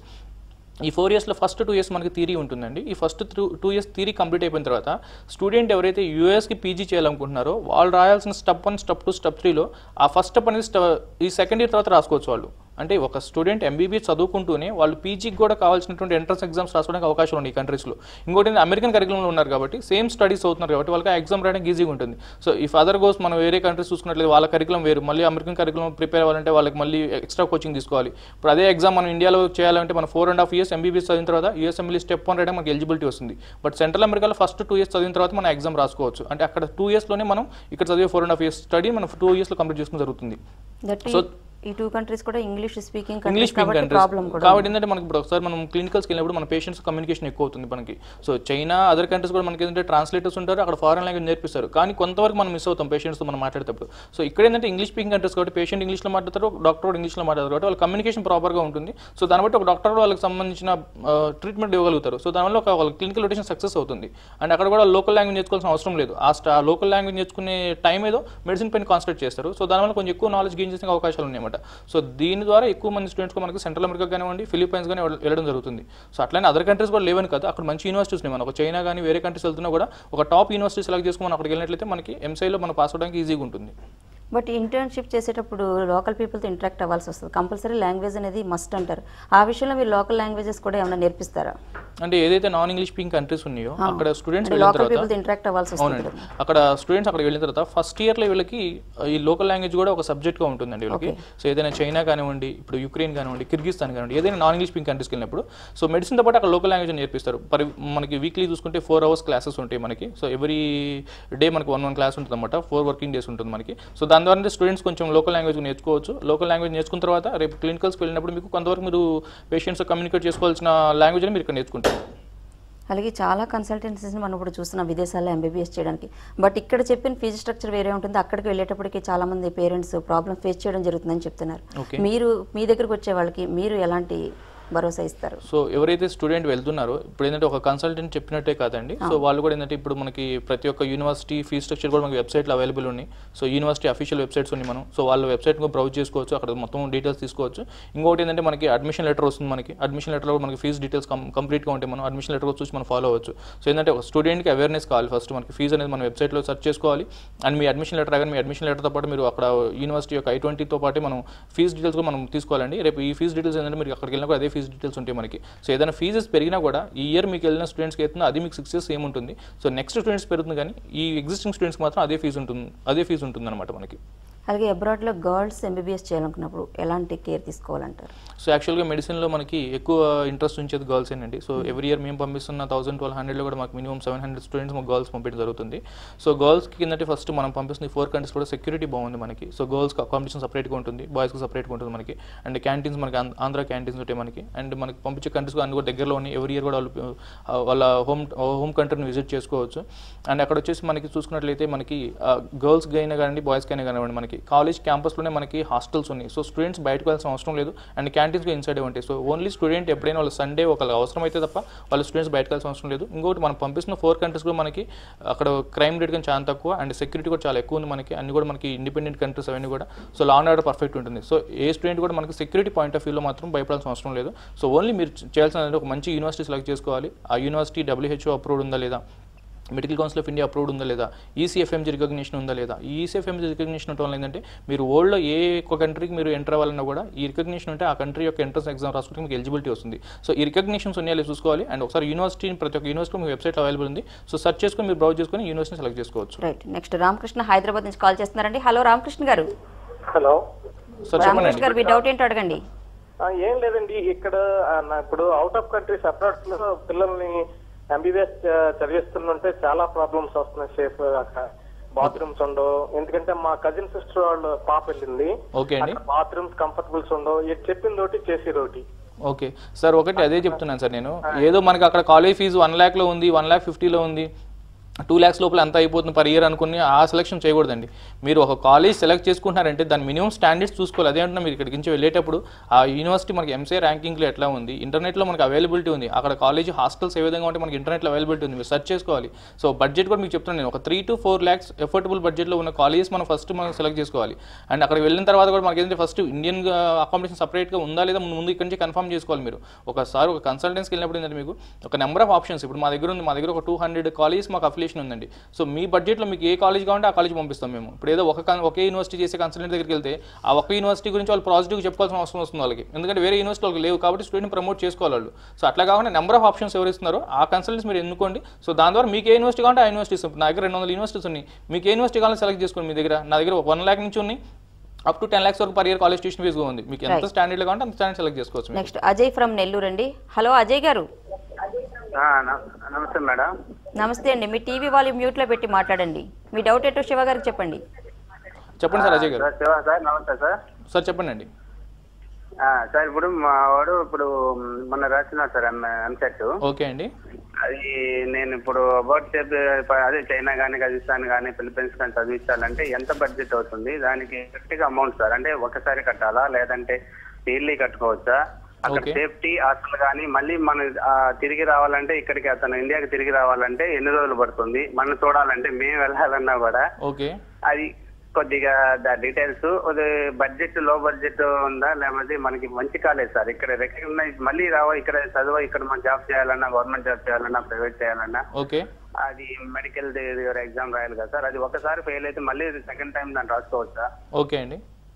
ఈ ఫోర్ ఇయర్స్లో ఫస్ట్ టూ ఇయర్స్ మనకి థియరీ ఉంటుందండి. ఈ first two two years theory complete అయిపోయిన తర్వాత స్టూడెంట్ ఎవరైతే యూఎస్కి పీజీ చేయాలనుకుంటున్నారో వాళ్ళు రాయాల్సిన step one, step two, step త్రీలో ఆ ఫస్ట్ స్టెప్ అనేది ఈ సెకండ్ ఇయర్ తర్వాత రాసుకోవచ్చు వాళ్ళు. అంటే ఒక స్టూడెంట్ ఎంబీబీఎస్ చదువుకుంటూనే వాళ్ళు పీజీకి కూడా కావాల్సినటువంటి ఎంట్రన్స్ ఎగ్జామ్స్ రాసుకోవడానికి అవకాశం ఉంది ఈ కంట్రీస్లో. ఇంకోటి అమెరికన్ కరికులంలో ఉన్నారు కాబట్టి సేమ్ స్టడీస్ అవుతున్నారు కాబట్టి వాళ్ళకి ఆ ఎగ్జామ్ రాయడానికి ఈజీగా ఉంటుంది. సో ఇఫ్ అదర్ గోస్ మనం వేరే కంట్రీస్ చూసుకున్నట్లయితే వాళ్ళ కరికులం వేరు, మళ్ళీ అమెరికన్ కరికులం ప్రిపేర్ అవ్వాలంటే వాళ్ళకి మళ్ళీ ఎక్స్ట్రా కోచింగ్ తీసుకోవాలి. ఇప్పుడు అదే ఎగ్జామ్ మనం ఇండియాలో చేయాలంటే మనం four and half years MBBS చదివిన తర్వాత యూఎస్ఎంఎల్ఈ స్టెప్ వన్ రాయడానికి మనకి ఎలిజిబిలిటీ వస్తుంది. బట్ సెంట్రల్ అమెరికాలో ఫస్ట్ టూ ఇయర్స్ చదివిన తర్వాత మనం ఎగ్జామ్ రాసుకోవచ్చు. అంటే అక్కడ టూ ఇయర్స్లోనే మనం ఇక్కడ చదివే four and half years study మనం టూ ఇయర్స్లో కంప్లీట్ చేసుకుని జరుగుతుంది. సో ఈ టూ కంట్రీస్ కూడా English speaking English speaking countries problem కూడా కాబట్టి ఏంటంటే మనకి ఇప్పుడు ఒకసారి మనం క్లినికల్స్కి వెళ్ళినప్పుడు మన పేషెంట్స్ కమ్యూనికేషన్ ఎక్కువ అవుతుంది మనకి. సో చైనా అదర్ కంట్రీస్ కూడా మనకి ఏంటంటే ట్రాన్స్లేటర్స్ ఉంటారు, అక్కడ ఫారెన్ లాంగ్వేజ్ నేర్పిస్తారు, కానీ కొంతవరకు మనం మిస్ అవుతాం పేషెంట్స్తో మనం మాట్లాడేటప్పుడు. సో ఇక్కడ ఏంటంటే ఇంగ్లీష్ స్పీకింగ్ కంట్రీస్ కాబట్టి పేషెంట్ ఇంగ్లీష్లో మాట్లాడతారు, డాక్టర్ కూడా ఇంగ్లీష్లో మాట్లాడతారు కాబట్టి వాళ్ళ కమ్యూనికేషన్ ప్రాపర్గా ఉంటుంది. సో దాన్ని బట్టి ఒక డాక్టర్ వాళ్ళకి సంబంధించిన ట్రీట్మెంట్ ఇవ్వగలుగుతారు. సో దానివల్ల ఒక వాళ్ళ క్లినికల్ రొటేషన్ సక్సెస్ అవుతుంది. అండ్ అక్కడ కూడా లోకల్ లాంగ్వేజ్ నేర్చుకోవాల్సిన అవసరం లేదు. ఆ స్టా లోకల్ లాంగ్వేజ్ నేర్చుకునే టైం ఏదో మెడిసిన్ పైన కాన్సన్ట్రేట్ చేస్తారు. సో దానివల్ల కొంచెం ఎక్కువ నాలెడ్జ్ గెయిన్ చేసే అవకాశాలు ఉన్నాయన్నమాట. సో దీని ద్వారా ఎక్కువ మంది స్టూడెంట్స్ మనకి సెంట్రల్ అమెరికా కానివ్వండి, ఫిలిప్పైన్స్ కానీ వెళ్ళడం జరుగుతుంది. సో అట్లనే అదర్ కంట్రీస్ కూడా లేవని కదా, అక్కడ మంచి యూనివర్సిటీస్ ఉన్నాయి. మనకు చైనా కానీ వేరే కంట్రీస్ వెళ్తున్నా కూడా ఒక టాప్ యూనివర్సిటీ సెలెక్ట్ చేసుకుని అక్కడికి వెళ్ళినట్లయితే మనకి ఎంసైలో మనం పాస్ అవడానికి ఈజీగా ఉంటుంది. బట్ ఇంటర్న్షిప్ చేసేటప్పుడు లోకల్ పీపుల్తో ఇంటరాక్ట్ అవ్వాల్సి వస్తుంది. కంపల్సరీ లాంగ్వేజ్ అనేది మస్ట్ అంటారు. ఆ విషయంలో మీరు లోకల్ లాంగ్వేజెస్ కూడా ఏమైనా నేర్పిస్తారా? అంటే ఏదైతే నాన్ ఇంగ్లీష్ స్పీకింగ్ కంట్రీస్ ఉన్నాయో అక్కడ స్టూడెంట్స్ లోకల్ పీపుల్తో ఇంటరాక్ట్ అవ్వాల్సి వస్తుంది. అవునండి, అక్కడ స్టూడెంట్స్ అక్కడ వెళ్ళిన తర్వాత ఫస్ట్ ఇయర్లో వీళ్ళకి ఈ లోకల్ లాంగ్వేజ్ కూడా ఒక సబ్జెక్ట్గా ఉంటుందండి వీళ్ళకి. సో ఏదైనా చైనా కానివ్వండి, ఇప్పుడు యుక్రెయిన్ కానివ్వండి, కిర్గిస్తాన్ కానివ్వండి, ఏదైనా నాన్ ఇంగ్లీష్ స్పీకింగ్ కంట్రీస్కి వెళ్ళినప్పుడు సో మెడిసిన్తో పాటు అక్కడ లోకల్ లాంగ్వేజ్ నేర్పిస్తారు. పరి మనకి వీక్లీ చూసుకుంటే ఫోర్ అవర్స్ క్లాసెస్ ఉంటాయి మనకి. సో ఎవ్రీ డే మనకి వన్ వన్ క్లాస్ ఉంటుంది అనమాట, ఫోర్ వర్కింగ్ డేస్ ఉంటుంది మనకి. సో దాని ద్వారా స్టూడెంట్స్ కొంచెం లోకల్ లాంగ్వేజ్ నేర్చుకోవచ్చు. లోకల్ లాంగ్వేజ్ నేర్చుకున్న తర్వాత రేపు క్లినికల్స్కి వెళ్ళినప్పుడు మీకు కొంతవరకు మీరు పేషెంట్స్ కమ్యూనికేట్ చేసుకోవాల్సిన లాంగ్వేజ్ అని మీరు ఇక్కడ నేర్చుకుంటారు. అలాగే చాలా కన్సల్టెన్సీస్ని మనం ఇప్పుడు చూస్తున్నాం విదేశాల్లో ఎంబీబీఎస్ చేయడానికి. బట్ ఇక్కడ చెప్పిన ఫీజు స్ట్రక్చర్ వేరే ఉంటుంది. అక్కడికి వెళ్ళేటప్పటికి చాలా మంది పేరెంట్స్ ప్రాబ్లమ్ ఫేస్ చేయడం జరుగుతుందని చెప్తున్నారు. మీరు మీ దగ్గరకు వచ్చే వాళ్ళకి మీరు ఎలాంటి భరోసా ఇస్తారు? సో ఎవరైతే స్టూడెంట్ వెళ్తున్నారో ఇప్పుడు ఏంటంటే ఒక కన్సల్టెంట్ చెప్పినట్టే కాదండి. సో వాళ్ళు కూడా ఏంటంటే ఇప్పుడు మనకి ప్రతి ఒక్క యూనివర్సిటీ ఫీ స్ట్రక్చర్ కూడా మనకి వెబ్సైట్లో అవైలబుల్ ఉన్నాయి. సో యూనివర్సిటీ అఫీషియల్ వెబ్సైట్స్ ఉన్నాయి. మనం సో వాళ్ళ వెబ్సైట్ బ్రౌజ్ చేసుకోవచ్చు, అక్కడ మొత్తం డీటెయిల్స్ తీసుకోవచ్చు. ఇంకొకటి ఏంటంటే మనకి అడ్మిషన్ లెటర్ వస్తుంది. మనకి అడ్మిషన్ లెటర్లో మనకి ఫీజు డీటెయిల్స్ కంప్లీట్గా ఉంటాయి. మనం అడ్మిషన్ లెటర్ చూసి మనం ఫాలో అవ్వచ్చు. సో ఏంటంటే ఒక స్టూడెంట్కి అవేర్నెస్ కావాలి. ఫస్ట్ మనకి ఫీజు అనేది మన వెబ్సైట్లో సెర్చ్ చేసుకోవాలి. అండ్ మీ అడ్మిషన్ లెటర్ కానీ మీ అడ్మిషన్ లెటర్తో పాటు మీరు అక్కడ యూనివర్సిటీ యొక్క ఐ ట్వంటీతో పాటు మనం ఫీజు డీటెయిల్స్ కూడా మనం తీసుకోవాలండి. రేపు ఈ ఫీజు డీటెయిల్స్ ఏంటంటే మీరు అక్కడికి వెళ్ళినా కూడా అదే ఫీజు డీటెయిల్స్ ఉంటాయి మనకి. సో ఏదైనా ఫీజెస్ పెరిగినా కూడా ఈ ఇయర్ మీకు వెళ్ళిన స్టూడెంట్స్కి అవుతుందో అది మీకు సిక్స్ ఇయర్స్ ఏముంటుంది. సో నెక్స్ట్ స్టూడెంట్స్ పెరుగుతుంది, కానీ ఈ ఎగ్జిస్టింగ్ స్టూడెంట్స్కి మాత్రం అదే ఫీజు ఉంటుంది అదే ఫీజు ఉంటుంది అనమాట మనకి. అలాగే అబ్రాడ్లో గర్ల్స్ ఎంబీబీఎస్ చేయాలనుకున్నప్పుడు ఎలాంటి కేర్ తీసుకోవాలంటారు? సో యాక్చువల్గా మెడిసిన్లో మనకి ఎక్కువ ఇంట్రెస్ట్ ఉంచేది గర్ల్స్ ఏంటండి. సో ఎవ్రీ ఇయర్ మేము పంపిస్తున్న థౌసండ్ ట్వెల్వ్ హండ్రెడ్లో కూడా మాకు మినిమం సెవెన్ హండ్రెడ్ స్టూడెంట్స్ మాకు గర్ల్స్ పంపించడం జరుగుతుంది. సో గర్ల్స్కి కిందటి ఫస్ట్ మనం పంపిస్తుంది ఫోర్ కంట్రీస్ కూడా సెక్యూరిటీ బాగుంది మనకి. సో గర్ల్స్ కాంపిటీషన్ సపరేట్గా ఉంటుంది, బాయ్స్కి సపరేట్గా ఉంటుంది మనకి. అండ్ క్యాంటీన్స్ మనకి ఆంధ్ర క్యాంటీన్స్ ఉంటాయి మనకి. అండ్ మనకి పంపించే కంట్రీస్ అన్ని కూడా దగ్గరలో ఉన్నాయి. ఎవ్రీ ఇయర్ కూడా వాళ్ళు వాళ్ళ హోమ్ హోమ్ కంట్రీని విజిట్ చేసుకోవచ్చు. అండ్ అక్కడ వచ్చేసి మనకి చూసుకున్నట్లయితే మనకి గర్ల్స్కి అయినా కానివ్వండి, బాయ్స్కి అయినా కానివ్వండి, మనకి కాలేజ్ క్యాంపస్లోనే మనకి హాస్టల్స్ ఉన్నాయి. సో స్టూడెంట్స్ బయటకు వెళ్ళాల్సిన అవసరం లేదు. అండ్ క్యాంటీన్స్ ఇన్సైడ్ ఉంటాయి. సో ఓన్లీ స్టూడెంట్ ఎప్పుడైనా వాళ్ళు సండే ఒక అవసరం అయితే తప్ప వాళ్ళ స్టూడెంట్స్ బయటకు వెళ్ళాల్సిన అవసరం లేదు. ఇంకోటి మనం పంపిస్తున్న ఫోర్ కంట్రీస్ కూడా మనకి అక్కడ క్రైమ్ రేట్ కానీ చాలా తక్కువ అండ్ సెక్యూరిటీ కూడా చాలా ఎక్కువ ఉంది మనకి. అన్ని కూడా మనకి ఇండిపెండెంట్ కంట్రీస్ అవన్నీ కూడా. So law and order perfect ఉంటుంది. సో ఏ స్టూడెంట్ కూడా మనకి సెక్యూరిటీ పాయింట్ ఆఫ్ వ్యూలో మాత్రం భయపడాల్సిన అవసరం లేదు. సో ఓన్లీ మీరు చేయాల్సిన ఒక మంచి యూనివర్సిటీ సెలెక్ట్ చేసుకోవాలి. ఆ యూనివర్సిటీ డబ్ల్యూహెచ్ఓ అప్రూవ్డ్ ఉందా లేదా, medical council of India approved ఉందా లేదా, ఈసీఎఫ్ఎంజీ రికగ్నిషన్ ఉందా లేదా. ఈ ఈసీఎఫ్ఎంజీ రికగ్నిషన్ ఉండటం వల్ల ఏంటంటే మీరు వరల్డ్లో ఏ ఒక్క కంట్రీకి మీరు ఎంటర్ అవ్వాలన్నా కూడా ఈ రికగ్నిషన్ ఉంటే ఆ కంట్రీ యొక్క ఎంట్రన్స్ ఎగ్జామ్ రాసుకుంటే మీకు ఎలిజిబిలిటీ వస్తుంది. సో ఈ రికగ్నిషన్స్ ఉన్నాయో చూసుకోవాలి. అండ్ ఒకసారి యూనివర్సిటీని ప్రతి ఒక్క యూనివర్సిటీ మీ వెబ్సైట్ అవైలబుల్ ఉంది. సో సర్చ్ చేసుకుని మీరు బ్రౌజ్ చేసుకుని యూనివర్సిటీ సెలెక్ట్ చేసుకోవచ్చు. రైట్. నెక్స్ట్ రామకృష్ణ హైదరాబాద్ నుంచి కాల్ చేస్తున్నారండి. హలో రామకృష్ణ గారు. హలో సార్ రామకృష్ణ గారు, మీ డౌట్ ఏంటో అడగండి. ఏం లేదండి, ఇక్కడ ఇప్పుడు అవుట్ ఆఫ్ కంట్రీస్ అబ్రాడ్ లో పిల్లల్ని ఎంబీబీఎస్ చదివిస్తుంటే చాలా ప్రాబ్లమ్స్ వస్తున్నాయి. సేఫ్ అక్కడ బాత్రూమ్స్ ఉండవు. ఎందుకంటే మా కజిన్ సిస్టర్ వాళ్ళు పాప వెళ్ళింది, బాత్రూమ్స్ కంఫర్టబుల్స్ ఉండవు. చెప్పింది ఒకటి చేసేది ఒకటి. ఓకే సార్, ఒకటి అదే చెప్తున్నాను సార్ నేను. ఏదో మనకి అక్కడ కాలేజ్ ఫీజు వన్ ల్యాక్ లో ఉంది, వన్ ల్యాక్ ఫిఫ్టీలో ఉంది, టూ ల్యాక్స్ లోపల ఎంత అయిపోతుంది పర్ ఇయర్ అనుకుని ఆ సెలెక్షన్ చేయకూడదండి. మీరు ఒక కాలేజ్ సెలెక్ట్ చేసుకుంటున్నారంటే దాని మినిమం స్టాండర్డ్స్ చూసుకోవాలి. అదే అంటున్నా, మీరు ఇక్కడికి నుంచి వెళ్ళేటప్పుడు ఆ యూనివర్సిటీ మనకి ఎంసీఏ ర్యాంకింగ్లో ఎట్లా ఉంది, ఇంటర్నెట్లో మనకి అవైలబిలిటీ ఉంది, అక్కడ కాలేజ్ హాస్టల్స్ ఏ విధంగా ఉంటే మనకి ఇంటర్నెట్లో అవైలబిలిటీ ఉంది, మీరు సెర్చ్ చేసుకోవాలి. సో బడ్జెట్ కూడా మీకు చెప్తున్నాను నేను, ఒక three to four lakhs affordable బడ్జెట్లో ఉన్న కాలేజెస్ మనం ఫస్ట్ మనం సెలెక్ట్ చేసుకోవాలి. అండ్ అక్కడికి వెళ్ళిన తర్వాత కూడా మనకి ఏంటంటే ఫస్ట్ ఇండియన్ అకామిడేషన్ సపరేట్గా ఉందా లేదా ముందు ఇక్కడ నుంచి కన్ఫర్మ్ చేసుకోవాలి. మీరు ఒకసారి ఒక కన్సల్టెన్స్కి వెళ్ళినప్పుడు ఏంటంటే మీకు ఒక నెంబర్ ఆఫ్ ఆప్షన్స్ ఇప్పుడు మా దగ్గర ఉంది. మా దగ్గర ఒక టూ హండ్రెడ్ కాలేజెస్ మాకు అఫిలియేషన్ ఉందండి. సో మీ బడ్జెట్లో మీకు ఏ కాలేజ్ కావాలంటే ఆ కాలేజ్ పంపిస్తాం మేము. ఇప్పుడు ఏదో ఒక ఒకే యూనివర్సిటీ చేసే కన్సల్టెంట్ దగ్గరికి వెళ్తే ఆ ఒక్క యూనివర్సిటీ గురించి వాళ్ళు పాజిటివ్గా చెప్పుకోవాల్సిన అవసరం వస్తుంది వాళ్ళకి. ఎందుకంటే వేరే యూనివర్సిటీ వాళ్ళకి లేవు కాబట్టి స్టూడెంట్ ప్రమోట్ చేసుకోవాలి వాళ్ళు. సో అట్లా కాకుండా నెంబర్ ఆఫ్ ఆప్షన్స్ ఎవరు ఇస్తున్నారో ఆ కన్సల్టెంట్స్ మీరు ఎన్నుకోండి. సో దాని ద్వారా మీకు ఏ యూనివర్సిటీ కావాలంటే ఆ యూనివర్సిటీస్, నా దగ్గర రెండు వందల యూనివర్సిటీస్ ఉన్నాయి, మీకు ఏ యూనివర్సిటీ కావాలని సెలెక్ట్ చేసుకోండి. మీ దగ్గర నా దగ్గర వన్ ల్యాక్ నుంచి ఉన్నాయి, అప్ టు టెన్ లాక్స్ వరకు per year college tuition fee ఉంది. మీకు ఎంత స్టాండర్డ్ కావాలంటే అంత స్టాండర్డ్ సెలెక్ట్ చేసుకోవచ్చు. నెక్స్ట్ అజయ్ ఫ్రమ్ నెల్లూరు అండి. హలో అజయ్ గారు. నమస్తే మేడం. నమస్తే అండి. మీ టీవీ వాల్యూమ్ మ్యూట్ లో పెట్టి మాట్లాడండి. మీ డౌట్ ఏంటో శివ గారికి చెప్పండి. చెప్పండి సార్. అజయ్ గారు. శివ సార్, నమస్తే సార్. సార్ చెప్పండి అండి. సార్ ఇప్పుడు మా వాడు ఇప్పుడు మొన్న రాస్తున్నాడు సార్ ఎంసెట్. ఓకే అండి. అది నేను ఇప్పుడు అబౌట్ చెప్పి అదే చైనా కానీ కజకిస్తాన్ కానీ ఫిలిప్పీన్స్ కానీ చదివించాలంటే ఎంత బడ్జెట్ అవుతుంది, దానికి గట్టిగా అమౌంట్ సార్? అంటే ఒకసారి కట్టాలా లేదంటే ఇయర్లీ కట్టుకోవచ్చా? అక్కడ సేఫ్టీ హాస్టల్ కానీ మళ్ళీ మన తిరిగి రావాలంటే ఇక్కడికి అతను ఇండియాకి తిరిగి రావాలంటే ఎన్ని రోజులు పడుతుంది? మనం చూడాలంటే మేము వెళ్ళాలన్నా కూడా అది కొద్దిగా డీటెయిల్స్, బడ్జెట్ లో బడ్జెట్ ఉందా లేకపోతే మనకి మంచి కాలేజ్ సార్ ఇక్కడ రికగ్నైజ్ మళ్ళీ రావా ఇక్కడ చదువు ఇక్కడ మనం జాబ్ చేయాలన్నా గవర్నమెంట్ జాబ్ చేయాలన్నా ప్రైవేట్ చేయాలన్నా అది మెడికల్ ఎగ్జామ్ రాయాలి కదా సార్, అది ఒకసారి ఫెయిల్ అయితే మళ్ళీ సెకండ్ టైం దాన్ని రాసుకోవచ్చా? ఓకే అండి.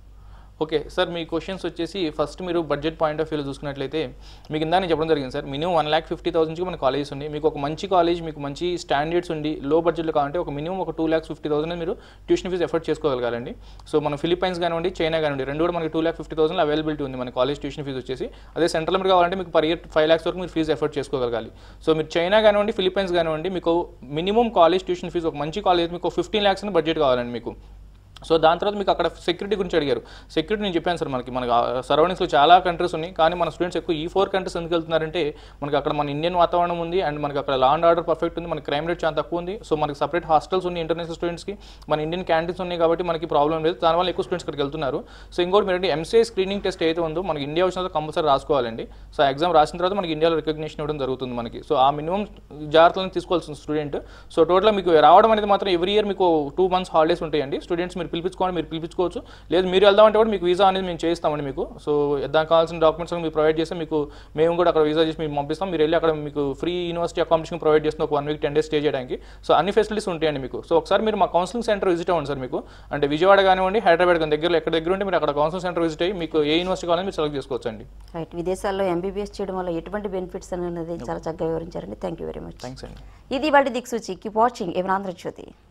ఓకే సార్, మీ క్వశ్చన్స్ వచ్చేసి ఫస్ట్ మీరు బడ్జెట్ పాయింట్ ఆఫ్ వ్యూలో చూసుకున్నట్లయితే మీకు ఇందా నేను చెప్పడం జరిగింది sir, minimum one lakh fifty థౌసండ్కి మన కాలేజెస్ ఉంది. మీకు ఒక మంచి కాలేజ్ మీకు మంచి స్టాండర్డ్స్ ఉండి లో బడ్జెట్లో కావాలంటే ఒక మినిమం ఒక టూ ల్యాక్స్ ఫిఫ్టీ థౌసండ్ మీరు ట్యూషన్ ఫీజు ఎఫర్ట్ చేసుకోగలగాలండి. సో మన ఫిలిప్పైన్స్ కానివ్వండి చైనా కానివ్వండి రెండు కూడా మనకి two lakh fifty thousand availability ఉంది మన కాలేజ్ ట్యూషన్ ఫీజు వచ్చేసి. అదే సెంట్రల్ అమెరికా కావాలంటే మీకు పర్ ఇయర్ ఫైవ్ ల్యాక్స్ వరకు మీరు ఫీజు ఎఫర్ట్ చేసుకోగలగాలి. సో మీరు చైనా కానివ్వండి ఫిలిప్పైన్స్ కానివ్వండి మీకు మినిమం కాలేజ్ ట్యూషన్ ఫీజు ఒక మంచి కాలేజ్ మీకు ఫిఫ్టీన్ ల్యాక్స్ బడ్జెట్ కావాలండి మీకు. సో దాని తర్వాత మీకు అక్కడ సెక్యూరిటీ గురించి అడిగారు. సెక్యూరిటీ నేను చెప్పాను సార్, మనకి మనకి సరౌండింగ్స్లో చాలా కంట్రీస్ ఉన్నాయి, కానీ మన స్టూడెంట్స్ ఎక్కువ ఈ ఫోర్ కంట్రీస్ ఎందుకు వెళ్తున్నారంటే మనకి అక్కడ మన ఇండియన్ వాతావరణం ఉంది అండ్ మనకి అక్కడ లా అండ్ ఆర్డర్ పర్ఫెక్ట్ ఉంది, మనకి క్రైమ్ రేట్ చాలా తక్కువ ఉంది. సో మనకి సపరేట్ హాస్టల్స్ ఉన్నాయి ఇంటర్నేషనల్ స్టూడెంట్స్కి, మన ఇండియన్ క్యాంటీన్స్ ఉన్నాయి కాబట్టి మనకి ప్రాబ్లం లేదు, దానివల్ల ఎక్కువ స్టూడెంట్స్ ఇక్కడికి వెళ్తున్నారు. సో ఇంకోటి మీరు ఎంసీఐ స్క్రీనింగ్ టెస్ట్ అయితే ఉందో మనకి ఇండియా వచ్చిన తర్వాత కంపల్సరీ రాసుకోవాలండి. సో ఎగ్జామ్ రాసిన తర్వాత మనకి ఇండియాలో రికగ్నిషన్ ఇవ్వడం జరుగుతుంది మనకి. సో ఆ మినిమం జాగ్రత్తలను తీసుకోవాల్సిన స్టూడెంట్. సో టోటల్గా మీకు రావడం అనేది మాత్రం ఎవ్రీ ఇయర్ మీకు టూ మంత్స్ హాలిడేస్ ఉంటాయండి. స్టూడెంట్స్ మీరు పిలిపించుకోండి, మీరు పిలిపించుకోవచ్చు, లేదు మీరు వెళ్దామంటే కూడా మీకు వీసా అనేది మేము చేస్తామండి మీకు. సో దానికి కావాల్సిన డాక్యుమెంట్స్ మీరు ప్రొవైడ్ చేస్తే మీకు మేము కూడా అక్కడ వీసా చేసి మీకు పంపిస్తాం. మీరు వెళ్ళి అక్కడ మీకు ఫ్రీ యూనివర్సిటీ అకామిడేషన్ ప్రొవైడ్ చేస్తున్న ఒక one week ten days stay చేయడానికి. సో అన్ని ఫెసిలిటీస్ ఉంటాయండి మీకు. సో ఒకసారి మీరు మా కౌన్సిలింగ్ సెంటర్ విజిట్ అవ్వండి సార్. మీకు అంటే విజయవాడ కానివ్వండి హైదరాబాద్ కానీ దగ్గరలో ఎక్కడ దగ్గర ఉంటే మీరు అక్కడ కౌన్సిలింగ్ సెంటర్ విజిట్ అయ్యి మీకు ఏ యూనివర్సిటీ కావాలని మీరు సెలెక్ట్ చేసుకోవచ్చు అండి. రైట్, విదేశాల్లో ఎంబీబీఎస్ చేయడం వల్ల ఎటువంటి బెనిఫిట్స్ అనేది చాలా చక్కగా వివరించారండి. Thank you very much. Thanks అండి. ఇది వాటి దిక్సూచి. Keep watching A1 Andhra Jyothi.